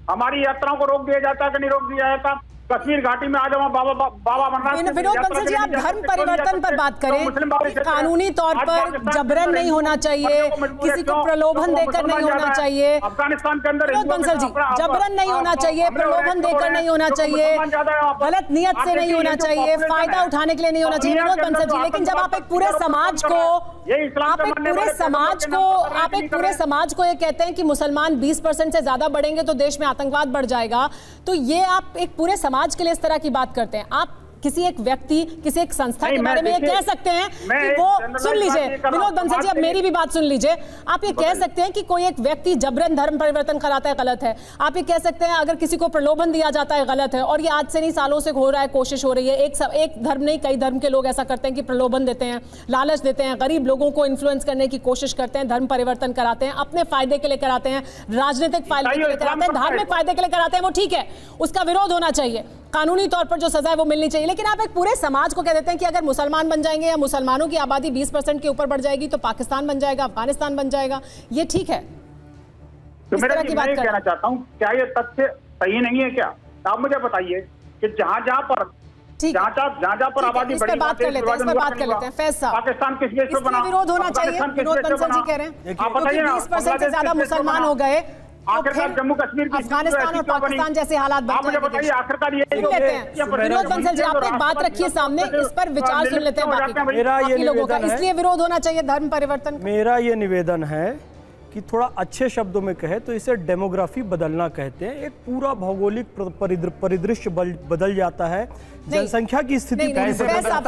हमारी यात्राओं को रोक दिया जाता है कि नहीं रोक दिया जाता? कश्मीर घाटी में आज हम बाबा बाबा अमरनाथ। विनोद बंसल जी, आप धर्म परिवर्तन पर बात करें, कानूनी तौर पर जबरन नहीं होना चाहिए, किसी को प्रलोभन देकर नहीं होना चाहिए। अफगानिस्तान के अंदर विनोद बंसल जी, जबरन नहीं होना चाहिए, प्रलोभन देकर नहीं होना चाहिए, गलत नियत से नहीं होना चाहिए, फायदा उठाने के लिए नहीं होना चाहिए। विनोद बंसल जी, लेकिन जब आप एक पूरे समाज को आप एक पूरे समाज को आप एक पूरे समाज को ये कहते हैं कि मुसलमान बीस परसेंट से ज्यादा बढ़ेंगे तो देश में आतंकवाद बढ़ जाएगा, तो ये आप एक पूरे समाज के लिए इस तरह की बात करते हैं। आप किसी एक व्यक्ति, किसी एक संस्था के बारे में ये कह सकते हैं कि वो, सुन लीजिए विनोद बंसल जी, अब मेरी भी बात सुन लीजिए। आप ये कह सकते हैं कि कोई एक व्यक्ति जबरन धर्म परिवर्तन कराता है, गलत है। आप ये कह सकते हैं अगर किसी को प्रलोभन दिया जाता है, गलत है। और ये आज से नहीं, सालों से हो रहा है, कोशिश हो रही है। एक सब, एक धर्म नहीं, कई धर्म के लोग ऐसा करते हैं कि प्रलोभन देते हैं, लालच देते हैं, गरीब लोगों को इन्फ्लुएंस करने की कोशिश करते हैं, धर्म परिवर्तन कराते हैं, अपने फायदे के लिए कराते हैं, राजनीतिक फायदे के लिए कराते हैं, धार्मिक फायदे के लिए कराते हैं। वो ठीक है, उसका विरोध होना चाहिए, कानूनी तौर पर जो सजा है वो मिलनी चाहिए। लेकिन आप एक पूरे समाज को कह देते हैं कि अगर मुसलमान बन जाएंगे या मुसलमानों की आबादी बीस परसेंट के ऊपर बढ़ जाएगी तो पाकिस्तान बन जाएगा, अफगानिस्तान बन जाएगा। ये ठीक है? तो मैं ये कहना चाहता हूँ, क्या ये तथ्य सही नहीं है क्या? आप मुझे बताइए कि जहाँ जहाँ पर जहाँ जहाँ जहाँ पर आबादी बढ़ी, बात कर लेते हैं, इस पर बात कर लेते हैं। फैज साहब, पाकिस्तान किस बेस पर बना? विरोध होना चाहिए, विनोद बंसल जी कह रहे हैं। आप बताइए, बीस परसेंट से ज्यादा मुसलमान हो गए, आखिरकार जम्मू कश्मीर की अफगानिस्तान और पाकिस्तान जैसे हालात बन मुझे बताइए, आखिरकार ये विनोद बंसल जी, आप एक बात रखिए सामने, इस पर विचार सुन लेते हैं बाकी लोगों का। इसलिए विरोध होना चाहिए धर्म परिवर्तन। मेरा ये निवेदन है कि थोड़ा अच्छे शब्दों में कहे तो इसे डेमोग्राफी बदलना कहते हैं। एक पूरा भौगोलिक परिदृश्य बदल जाता है, जनसंख्या की स्थिति कैसे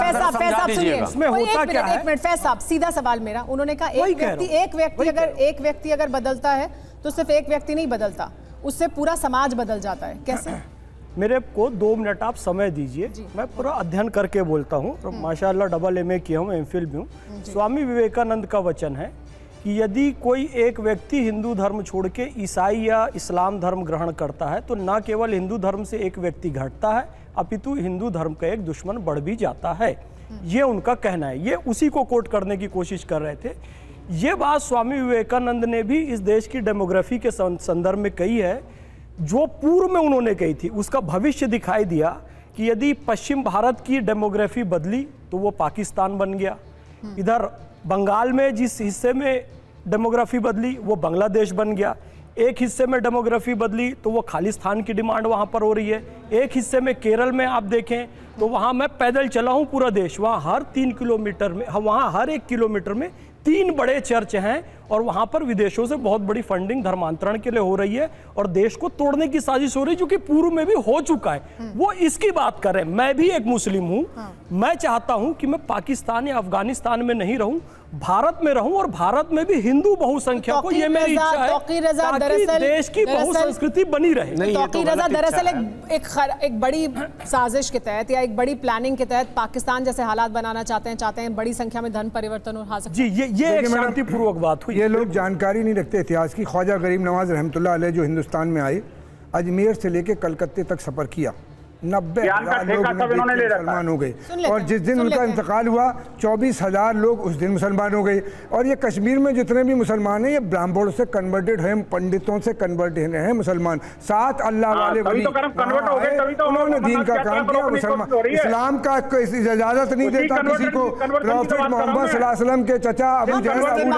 इसमें होता क्या है। एक मिनट फैज साहब, सीधा सवाल मेरा, उन्होंने कहा एक व्यक्ति एक व्यक्ति अगर एक व्यक्ति अगर बदलता है तो सिर्फ एक व्यक्ति नहीं बदलता, उससे पूरा समाज बदल जाता है। कैसे? मेरे को दो मिनट आप समय दीजिए, मैं पूरा अध्ययन करके बोलता हूँ। तो माशाल्लाह डबल एम ए किया हूँ, एम फिल भी हूँ। स्वामी विवेकानंद का वचन है कि यदि कोई एक व्यक्ति हिंदू धर्म छोड़ के ईसाई या इस्लाम धर्म ग्रहण करता है तो न केवल हिंदू धर्म से एक व्यक्ति घटता है अपितु हिंदू धर्म का एक दुश्मन बढ़ भी जाता है। ये उनका कहना है, ये उसी को कोट करने की कोशिश कर रहे थे। ये बात स्वामी विवेकानंद ने भी इस देश की डेमोग्राफी के संदर्भ में कही है, जो पूर्व में उन्होंने कही थी। उसका भविष्य दिखाई दिया कि यदि पश्चिम भारत की डेमोग्राफी बदली तो वो पाकिस्तान बन गया, इधर बंगाल में जिस हिस्से में डेमोग्राफी बदली वो बांग्लादेश बन गया, एक हिस्से में डेमोग्राफी बदली तो वो खालिस्तान की डिमांड वहाँ पर हो रही है, एक हिस्से में केरल में आप देखें तो वहाँ मैं पैदल चला हूँ पूरा देश, वहाँ हर तीन किलोमीटर में वहाँ हर एक किलोमीटर में तीन बड़े चर्च हैं और वहां पर विदेशों से बहुत बड़ी फंडिंग धर्मांतरण के लिए हो रही है और देश को तोड़ने की साजिश हो रही है, जो कि पूर्व में भी हो चुका है। वो इसकी बात कर रहे हैं। मैं भी एक मुस्लिम हूं, मैं चाहता हूं कि मैं पाकिस्तान या अफगानिस्तान में नहीं रहूं, भारत में रहूं और भारत में भी हिंदू बहुसंख्या को, ये मेरी इच्छा है ताकि देश की बहुसंस्कृति बनी रहे। तौकीर रज़ा दरअसल एक एक बड़ी साजिश के तहत या एक बड़ी प्लानिंग के तहत पाकिस्तान जैसे हालात बनाना चाहते हैं चाहते हैं बड़ी संख्या में धर्म परिवर्तन और हासिल। जी ये ये एक शांतिपूर्वक बात हुई। ये लोग जानकारी नहीं रखते इतिहास की। ख्वाजा गरीब नवाज रहमतुल्लाह अलैह जो हिंदुस्तान में आए, अजमेर से लेके कलकत्ते तक सफर किया, नब्बे हजार लोग मुसलमान हो गए और जिस दिन उनका इंतकाल हुआ चौबीस हजार लोग उस दिन मुसलमान हो गए। और ये कश्मीर में जितने भी मुसलमान हैं ये ब्राह्मणों से कन्वर्टेड हैं, पंडितों से कन्वर्टेड हैं मुसलमान, सात अल्लाह वाले वली उन्होंने दीन का काम किया। मुसलमान इस्लाम का इजाजत नहीं देता किसी को। प्रॉफिट मोहम्मद सल्लल्लाहु अलैहि वसल्लम के चचा अबू जहल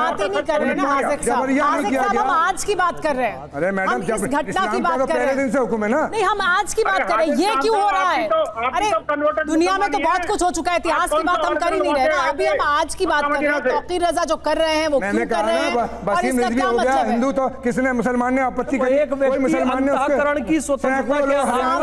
जबरिया नहीं किया गया। आज की बात कर रहे हैं। अरे मैडम, जब इस्लाम का तो पहले दिन से हुक्म है ना। नहीं, हम आज की बात कर रहे हैं। ये क्यों हो रहा है? अरे दुनिया में तो बहुत कुछ हो चुका है, इतिहास की बात हम कर ही नहीं रहे ना, अभी हम आज की बात कर रहे हैं। तौकीर रज़ा जो कर रहे हैं वो क्यों कर रहे हैं और इसका क्या मतलब है? हिंदू तो किसने मुसलमान ने आपत्ति करी? कोई मुसलमान ने अंतःकरण की स्वतंत्रता के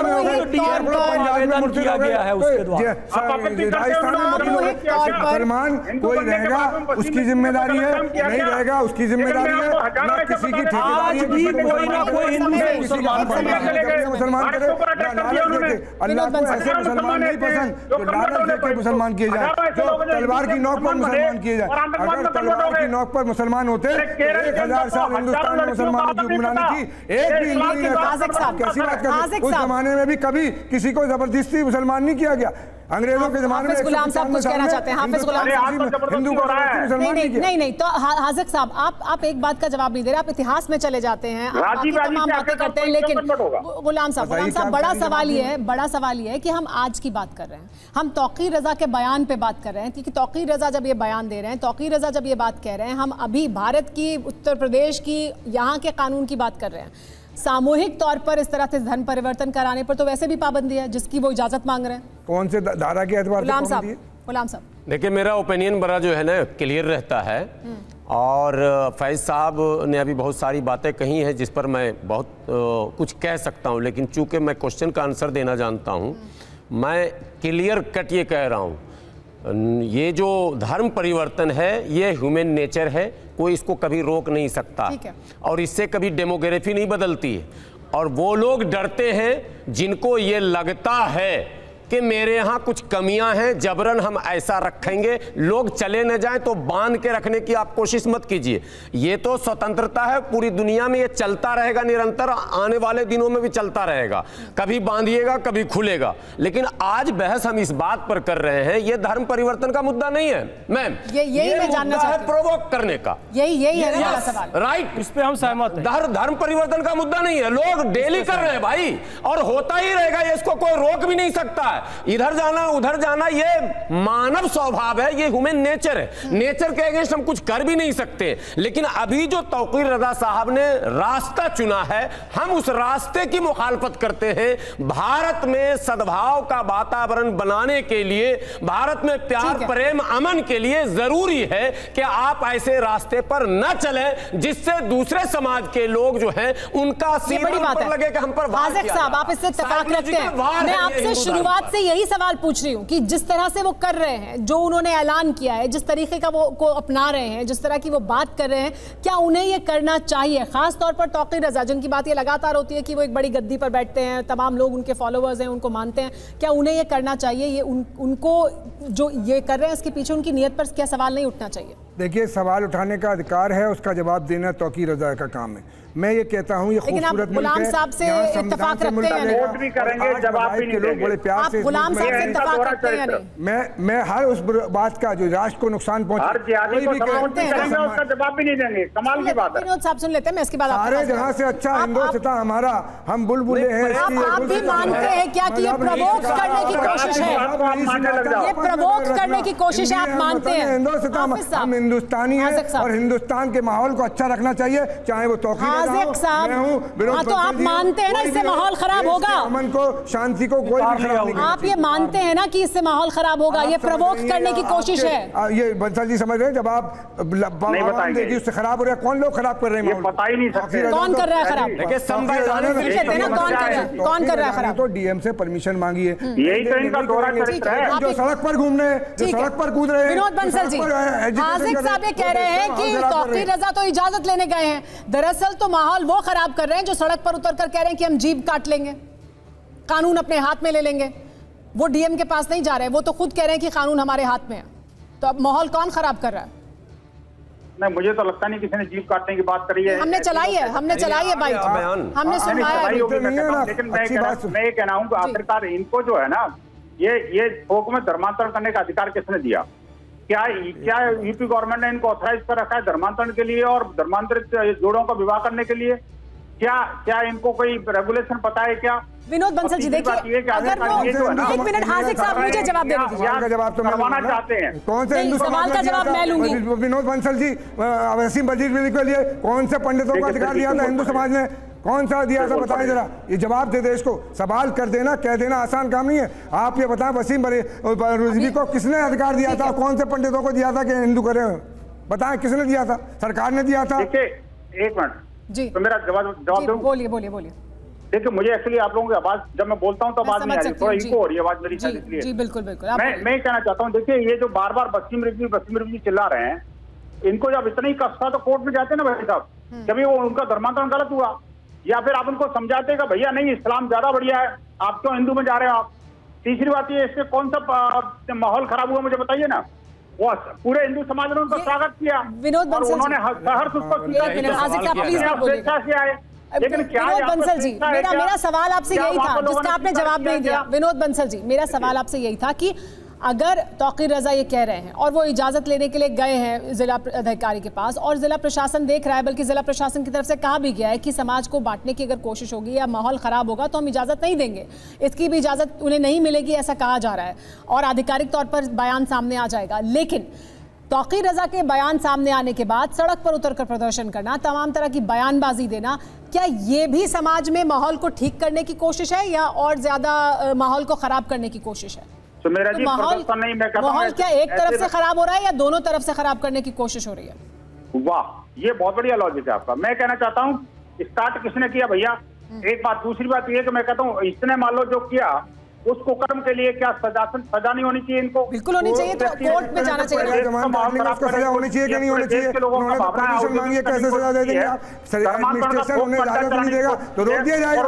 आवेदन किया गया है उसके द्वारा। राजस्थान में मुसलमान कोई रहेगा उसकी जिम्मेदारी है, नहीं रहेगा उसकी जिम्मेदारी है, ना किसी की ठेकेदारी है। कोई ना कोई हिंदू से मुसलमान मुसलमान करे, अल्लाह को ऐसे मुसलमान नहीं पसंद जो लालच देकर मुसलमान किए जाए, जो तलवार की नोक पर मुसलमान किए जाए। अगर तलवार की नोक पर मुसलमान होते एक हजार साल हिंदुस्तान में मुसलमानों की हुक्मरानी थी, एक भी हिंदू नहीं रहता। कैसी बात करते? उस जमाने में भी कभी किसी को जबरदस्ती मुसलमान नहीं किया गया। अंग्रेजों के जमाने में गुलाम साहब कुछ कहना चाहते हैं? हाफिज गुलाम साहब हिंदू को नहीं नहीं नहीं नहीं तो हाजिक साहब आप आप एक बात का जवाब नहीं दे रहे, आप इतिहास में चले जाते हैं, तमाम बातें करते हैं, लेकिन गुलाम साहब गुलाम साहब बड़ा सवाल ये है बड़ा सवाल ये है कि हम आज की बात कर रहे हैं, हम तौकीर रजा के बयान पे बात कर रहे हैं, क्योंकि तौकीर रजा जब ये बयान दे रहे हैं, तौकीर रजा जब ये बात कह रहे हैं, हम अभी भारत की, उत्तर प्रदेश की, यहाँ के कानून की बात कर रहे हैं। सामूहिक तौर पर इस तरह से धर्म परिवर्तन कराने पर तो वैसे भी पाबंदी है, जिसकी वो इजाजत मांग रहे हैं। कौन से धारा के एतबार से गुलाम साहब गुलाम साहब देखिए, मेरा ओपिनियन बड़ा जो है ना क्लियर रहता है, और फैज साहब ने अभी बहुत सारी बातें कही हैं जिस पर मैं बहुत आ, कुछ कह सकता हूं, लेकिन चूंकि मैं क्वेश्चन का आंसर देना जानता हूं, मैं क्लियर कट ये कह रहा हूं, ये जो धर्म परिवर्तन है ये ह्यूमन नेचर है, कोई इसको कभी रोक नहीं सकता, और इससे कभी डेमोग्राफी नहीं बदलती है। और वो लोग डरते हैं जिनको ये लगता है कि मेरे यहाँ कुछ कमियां हैं, जबरन हम ऐसा रखेंगे, लोग चले न जाएं, तो बांध के रखने की आप कोशिश मत कीजिए। ये तो स्वतंत्रता है, पूरी दुनिया में ये चलता रहेगा निरंतर, आने वाले दिनों में भी चलता रहेगा, कभी बांधिएगा कभी खुलेगा। लेकिन आज बहस हम इस बात पर कर रहे हैं, ये धर्म परिवर्तन का मुद्दा नहीं है मैम, ये यही मैं जानना चाहती हूं, प्रोवोक करने का, यही यही है मेरा सवाल। राइट, इस पे हम सहमत हैं। धर्म परिवर्तन का मुद्दा नहीं है, लोग डेली कर रहे हैं भाई, और होता ही रहेगा, इसको कोई रोक भी नहीं सकता है। इधर जाना उधर जाना ये मानव स्वभाव है, ये ह्यूमन नेचर है, नेचर के अगेंस्ट हम कुछ कर भी नहीं सकते। लेकिन अभी जो तौकीर रजा साहब ने रास्ता चुना है, हम उस रास्ते की मुखालफत करते हैं। भारत में सद्भाव का वातावरण बनाने के लिए, भारत में प्यार प्रेम अमन के लिए जरूरी है कि आप ऐसे रास्ते पर न चलें जिससे दूसरे समाज के लोग जो हैं उनका सीना पर लगे कि हम पर वार किया। साहब आप इससे इत्तेफाक रखते हैं? मैं आपसे शुरुआत से यही सवाल पूछ रही हूं कि जिस तरह से वो कर रहे हैं, जो उन्होंने ऐलान किया है, जिस तरीके का वो को अपना रहे हैं, जिस तरह की वो बात कर रहे हैं, क्या उन्हें ये करना चाहिए? खास तौर पर तौकीर रजा, जिनकी बात ये लगातार होती है कि वो एक बड़ी गद्दी पर बैठते हैं, तमाम लोग उनके फॉलोअर्स हैं, उनको मानते हैं, क्या उन्हें ये करना चाहिए? ये उन, उनको जो ये कर रहे हैं इसके पीछे उनकी नीयत पर क्या सवाल नहीं उठना चाहिए? देखिए, सवाल उठाने का अधिकार है, उसका जवाब देना तौकीर रजा का काम है। मैं ये कहता हूँ, ये खूबसूरत गुलाम साहब से इत्तेफाक रखते हैं? वोट भी करेंगे, जवाब भी नहीं लोग बड़े प्यार से गुलाम साहब से इत्तेफाक रखते हैं या नहीं? मैं मैं हर उस बात का जो राष्ट्र को नुकसान पहुंचे, उसका जवाब भी नहीं देंगे। कमाल की बात है। विनोद साहब सुन लेते हैं, मैं इसके बाद सारे जहां से अच्छा हिंदुस्तान हमारा, हम बुलबुले हैं। आप भी मानते हैं क्या कि ये प्रवोक करने की कोशिश है? ये प्रवोक करने की कोशिश है, आप मानते हैं? हिंदुस्तान, हम हिंदुस्तानी हैं और हिंदुस्तान के माहौल को अच्छा रखना चाहिए, चाहे वो तौकीर साहब। हाँ, तो आप मानते हैं ना इससे माहौल खराब होगा, अमन को, शांति को कोई भी खराब नहीं। आप ये मानते हैं ना कि इससे माहौल खराब होगा, ये प्रवोक करने की कोशिश है? ये बंसल जी समझ रहे हैं, जब आप देखिए उससे खराब हो रहा है, कौन लोग खराब कर रहे हैं? बता ही नहीं सकते कौन कर रहा है खराब, कौन कर रहा है खराब? तो डीएम से परमिशन मांगी है, यही तो इनका दौरा चरित्र है। जो सड़क पर घूम रहे हैं, जो सड़क पर कूद रहे हैं। विनोद बंसल जी, हाजिक साहब ये कह रहे हैं कि तौकीर रजा तो इजाजत लेने गए हैं, दरअसल तो माहौल वो खराब कर रहे हैं जो सड़क पर उतर कर कह रहे हैं कि हम जीभ काट लेंगे, कानून अपने हाथ में ले लेंगे। वो डीएम के पास नहीं जा रहे हैं, वो तो खुद कह रहे हैं कि कानून हमारे हाथ में है। तो अब माहौल कौन खराब कर रहा है? नहीं, मुझे तो लगता नहीं किसी ने जीभ काटने की बात करी है। हमने चलाई है, हमने चलाई है बाइक, हमने सुनवाया। लेकिन मैं ये कहना हूँ कि आखिरकार इनको जो है ना, ये ये थोक में धर्मांतरण करने का अधिकार किसने दिया? क्या क्या यूपी गवर्नमेंट ने इनको ऑथराइज कर रखा है धर्मांतरण के लिए और धर्मांतरित जोड़ों का विवाह करने के लिए? क्या क्या इनको कोई रेगुलेशन पता है क्या? विनोद बंसल जी देखिए, अगर वो एक मिनट हाजिक साहब मुझे जवाब दे दीजिए। सवाल का जवाब तो करवाना चाहते हैं। कौन से हिंदू सवाल का जवाब मैं लूंगी। विनोद बंसल जी, वसीम वजीर के लिए कौन से पंडितों को अधिकार दिया था हिंदू समाज ने? कौन सा दिया था बताएं जरा, ये जवाब दे दे इसको। सवाल कर देना, कह देना आसान काम नहीं है। आप ये बताएं वसीम रिजवी को किसने अधिकार दिया था, कौन से पंडितों को दिया था कि हिंदू करे? बताएं किसने दिया था? सरकार ने दिया था? देखिए एक मिनट जी, तो मेरा जवाब जवाब दूं? बोलिए बोलिए बोलिए। देखिए, मुझे एक्चुअली आप लोगों की आवाज, जब मैं बोलता हूं तो आवाज नहीं आ रही, थोड़ा इको हो रही है आवाज मेरी, इसलिए जी बिल्कुल बिल्कुल। मैं मैं कहना चाहता हूं, देखिए ये जो बार बार वसीम रिजवी वसीम रिजवी चिल्ला रहे हैं, इनको जब इतना ही कष्ट था तो कोर्ट में जाते ना भाई साहब, कभी वो उनका धर्मांतरण गलत हुआ, या फिर आप उनको समझाते कि भैया नहीं इस्लाम ज्यादा बढ़िया है, आप क्यों हिंदू में जा रहे हो आप? तीसरी बात ये, इससे कौन सा माहौल खराब हुआ मुझे बताइए ना? वो पूरे हिंदू समाज ने उनका स्वागत किया, विनोद और उन्होंने सहर्ष उसको स्वेच्छा से आए। लेकिन क्या विनोद बंसल जी, मेरा मेरा सवाल आपसे यही था जिसका आपने जवाब नहीं दिया। विनोद बंसल जी, मेरा सवाल आपसे यही था कि अगर तौकीर रजा ये कह रहे हैं और वो इजाज़त लेने के लिए गए हैं जिला अधिकारी के पास और जिला प्रशासन देख रहा है, बल्कि जिला प्रशासन की तरफ से कहा भी गया है कि समाज को बांटने की अगर कोशिश होगी या माहौल ख़राब होगा तो हम इजाज़त नहीं देंगे, इसकी भी इजाज़त उन्हें नहीं मिलेगी, ऐसा कहा जा रहा है और आधिकारिक तौर पर बयान सामने आ जाएगा। लेकिन तौकीर रजा के बयान सामने आने के बाद सड़क पर उतरकर प्रदर्शन करना, तमाम तरह की बयानबाजी देना, क्या ये भी समाज में माहौल को ठीक करने की कोशिश है या और ज़्यादा माहौल को ख़राब करने की कोशिश है? तो मेरा तो जी माहौल नहीं, मैं माहौल क्या एक तरफ से खराब हो रहा है या दोनों तरफ से खराब करने की कोशिश हो रही है? वाह, ये बहुत बढ़िया लॉजिक है आपका। मैं कहना चाहता हूँ स्टार्ट किसने किया भैया, एक बात। दूसरी बात ये कि मैं कहता हूँ इसने मान लो जो किया उसको कर्म के लिए क्या सजा सजा नहीं होनी चाहिए? इनको बिल्कुल होनी चाहिए, तो कोर्ट में जाना चाहिए। सजा होनी चाहिए कि नहीं होनी चाहिए? उन्होंने परमिशन मांगी है, कैसे सजा दे देंगे आप? एडमिनिस्ट्रेशन उन्हें इजाजत नहीं देगा तो रोक दिया जाएगा।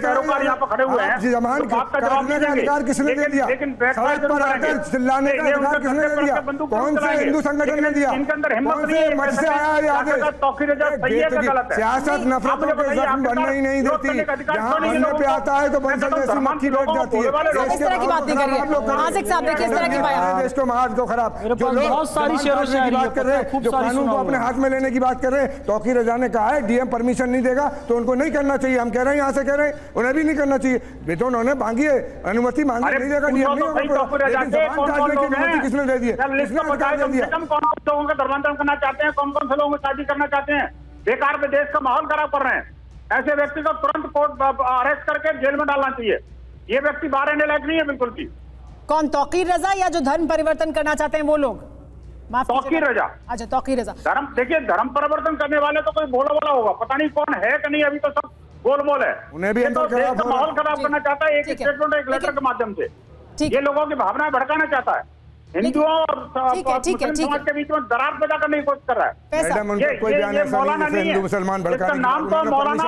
जमान काटने का अधिकार किसने दे दिया? सड़क पर आकर चिल्लाने का अधिकार किसने दे दिया? कौन से हिंदू संगठन ने दिया? कौन से मठ से आया ये आदेश? सियासत नफरतों के जख्म भरने ही नहीं देती। जहाँ बनने पे आता है तो बंसल जैसी मक्खी बैठ जाती है। इस तरह की बात नहीं करिए आसिक साहब, देखिए इस तरह की बात। देश को मार दो खराब, जो लोग बहुत सारी शेरों से की बात कर रहे हैं, जो कानून को अपने हाथ में लेने की बात कर रहे हैं, तौकीर रजा ने कहा है डीएम परमिशन नहीं देगा तो उनको नहीं करना चाहिए। हम कह रहे हैं यहाँ से कह रहे हैं उन्हें भी नहीं करना चाहिए। बेटो उन्होंने मांगी है अनुमति, मांगी नहीं देगा डीएम नहीं होगा। किसने दे दिया? कौन कौन लोगों का धर्मांतरण करना चाहते हैं, कौन कौन से लोगों को शादी करना चाहते हैं? बेकार में देश का माहौल खराब कर रहे हैं। ऐसे व्यक्ति को तुरंत कोर्ट अरेस्ट करके जेल में डालना चाहिए। ये व्यक्ति बाहर आने लायक नहीं है बिल्कुल भी। कौन, तौकीर रजा या जो धर्म परिवर्तन करना चाहते हैं वो लोग? तौकीर रजा। अच्छा, तौकीर रजा। धर्म, देखिए धर्म परिवर्तन करने वाले तो कोई भोला वाला होगा, पता नहीं कौन है कि नहीं, अभी तो सब गोल मोल है। उन्हें भी तो देश का माहौल खराब करना चाहता है एक स्टेटमेंट, एक लेटर के माध्यम से। ये लोगों की भावनाएं भड़काना चाहता है, हिंदुओं और मुस्लिम समाज के बीच में दरार पैदा करने की कोशिश कर रहा है। मैडम उनको कोई बयान ऐसा नहीं है हिंदू मुसलमान भड़काने का। नाम तो मौलाना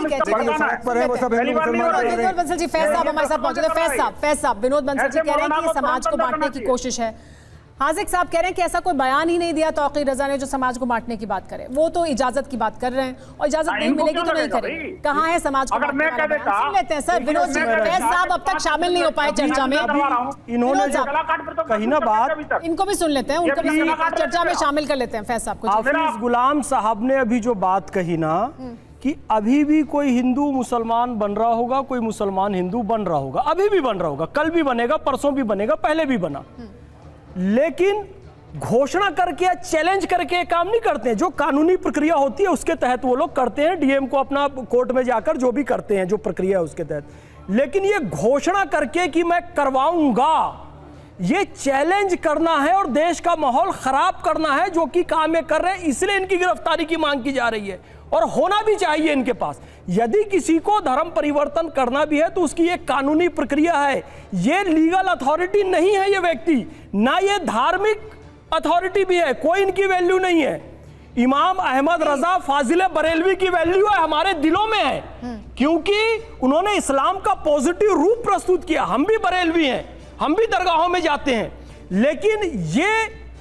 विनोद बंसल जी, फैज साहब हमारे साथ पहुंचे। फैज साहब फैज साहब विनोद बंसल जी कह रहे हैं कि समाज को बांटने की कोशिश है। हाजिक साहब कह रहे हैं कि ऐसा कोई बयान ही नहीं दिया तौकीर रजा ने जो समाज को बांटने की बात करे। वो तो इजाजत की बात कर रहे हैं और इजाजत नहीं मिलेगी तो नहीं करेंगे। कहाँ है समाज को बांटने वाला बयान? सुन लेते हैं सर विनोद जी। फैज साहब अब तक शामिल नहीं हो पाए चर्चा में, इन्होंने कहीं ना बात, इनको भी सुन लेते हैं, उनको भी चर्चा में शामिल कर लेते हैं। फैज साहब को, हाफिज गुलाम साहब ने अभी जो बात कही ना कि अभी भी कोई हिंदू मुसलमान बन रहा होगा, कोई मुसलमान हिंदू बन रहा होगा, अभी भी बन रहा होगा, कल भी बनेगा, परसों भी बनेगा, पहले भी बना, लेकिन घोषणा करके या चैलेंज करके काम नहीं करते हैं। जो कानूनी प्रक्रिया होती है उसके तहत वो लोग करते हैं, डीएम को अपना कोर्ट में जाकर जो भी करते हैं, जो प्रक्रिया है उसके तहत। लेकिन ये घोषणा करके कि मैं करवाऊंगा, ये चैलेंज करना है और देश का माहौल खराब करना है, जो कि काम में कर रहे हैं। इसलिए इनकी गिरफ्तारी की मांग की जा रही है और होना भी चाहिए इनके पास। यदि किसी को धर्म परिवर्तन करना भी है तो उसकी एक कानूनी प्रक्रिया है। ये लीगल अथॉरिटी नहीं है ये व्यक्ति, ना ये धार्मिक अथॉरिटी भी है, कोई इनकी वैल्यू नहीं है। इमाम अहमद रजा फाजिल बरेलवी की वैल्यू है हमारे दिलों में है, क्योंकि उन्होंने इस्लाम का पॉजिटिव रूप प्रस्तुत किया। हम भी बरेलवी हैं, हम भी दरगाहों में जाते हैं, लेकिन ये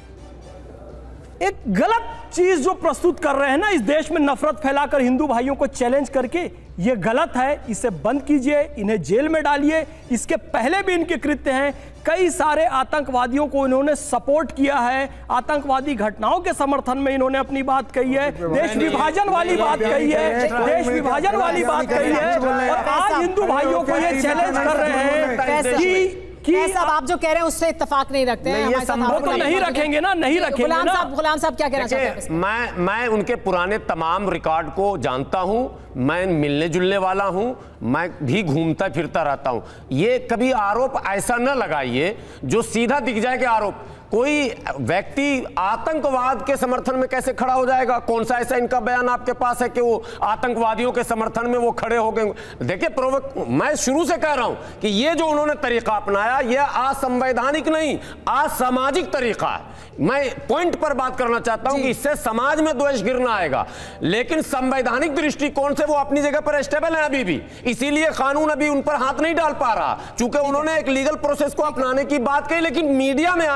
एक गलत चीज जो प्रस्तुत कर रहे हैं ना, इस देश में नफरत फैलाकर हिंदू भाइयों को चैलेंज करके, ये गलत है। इसे बंद कीजिए, इन्हें जेल में डालिए। इसके पहले भी इनके कृत्य हैं, कई सारे आतंकवादियों को इन्होंने सपोर्ट किया है, आतंकवादी घटनाओं के समर्थन में इन्होंने अपनी बात कही है, देश विभाजन वाली बात कही है, देश विभाजन वाली बात कही है। और आज हिंदू भाइयों को ये चैलेंज कर रहे हैं कि साहब आप जो कह रहे हैं उससे इत्तेफाक नहीं रखते हैं। ये संभव तो नहीं रखेंगे ना, नहीं रखेंगे गुलाम ना। साहब गुलाम साहब क्या कहना चाहते हैं? मैं मैं उनके पुराने तमाम रिकॉर्ड को जानता हूं, मैं मिलने जुलने वाला हूं, मैं भी घूमता फिरता रहता हूं। ये कभी आरोप ऐसा न लगाइए जो सीधा दिख जाए कि आरोप। कोई व्यक्ति आतंकवाद के समर्थन में कैसे खड़ा हो जाएगा? कौन सा ऐसा इनका बयान आपके पास है कि वो आतंकवादियों के समर्थन में वो खड़े हो गए? देखिए प्रोवोक, मैं शुरू से कह रहा हूं कि ये जो उन्होंने तरीका अपनाया ये असंवैधानिक नहीं, असामाजिक तरीका है। मैं पॉइंट पर बात करना चाहता हूं कि इससे समाज में द्वेष गिरना आएगा, लेकिन संवैधानिक दृष्टिकोण से वो अपनी जगह पर स्टेबल है अभी भी। इसीलिए कानून अभी उन पर हाथ नहीं डाल पा रहा, चूंकि उन्होंने एक लीगल प्रोसेस को अपनाने की बात कही, लेकिन मीडिया में आने के बाद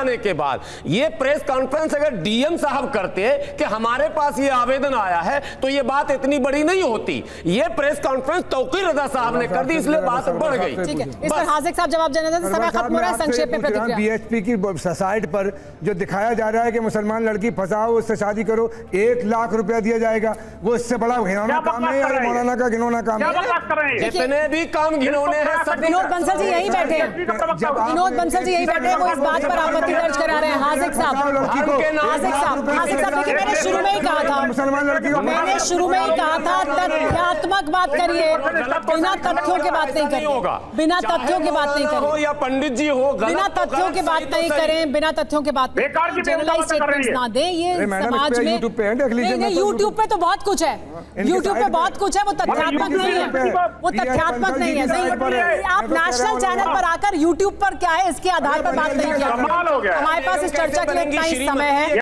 बाद। ये प्रेस कॉन्फ्रेंस अगर डीएम साहब करते कि हमारे पास ये आवेदन आया है तो ये बात इतनी बड़ी नहीं होती। ये प्रेस कॉन्फ्रेंस तौकीर रजा साहब ने कर दी, इसलिए बात बढ़ गई। ठीक है, इस पर हाजिक साहब जवाब देना था, समय खत्म हो रहा है, संक्षेप में प्रतिक्रिया। बीएचपी की साइट पर जो दिखाया जा रहा है कि मुसलमान लड़की फंसाओ उससे शादी करो, एक लाख रुपया दिया जाएगा, वो इससे बड़ा घिनौना काम है या मौलाना का घिनौना काम है? जितने भी काम घिनौने हैं सब। विनोद बंसल जी यही बैठे हैं, विनोद बंसल जी यही बैठे हैं, वो इस बात पर आपत्ति दर्ज करा रहे हैं। हाजिक साहब, हाजिक साहब, हाजिक साहब देखिए, मैंने शुरू में ही कहा था, मुसलमान लड़की को मैंने शुरू में ही कहा था तथ्यात्मक बात करिए, बिना तथ्यों के बात नहीं करिए, बिना तथ्यों की बात नहीं करें, या पंडित जी हो, बिना तथ्यों की बात नहीं करें, बिना तथ्यों के बात जनरलाइज स्टेटमेंट्स ना दें। ये समाज में यूट्यूब पे तो बहुत कुछ है, यूट्यूब पे बहुत कुछ है, वो तथ्यात्मक नहीं है, वो तथ्यात्मक नहीं है। आप नेशनल चैनल पर आकर यूट्यूब पर क्या है इसके आधार पर बात नहीं किया। हमारे पास इस चर्चा के लिए इतना ही समय है।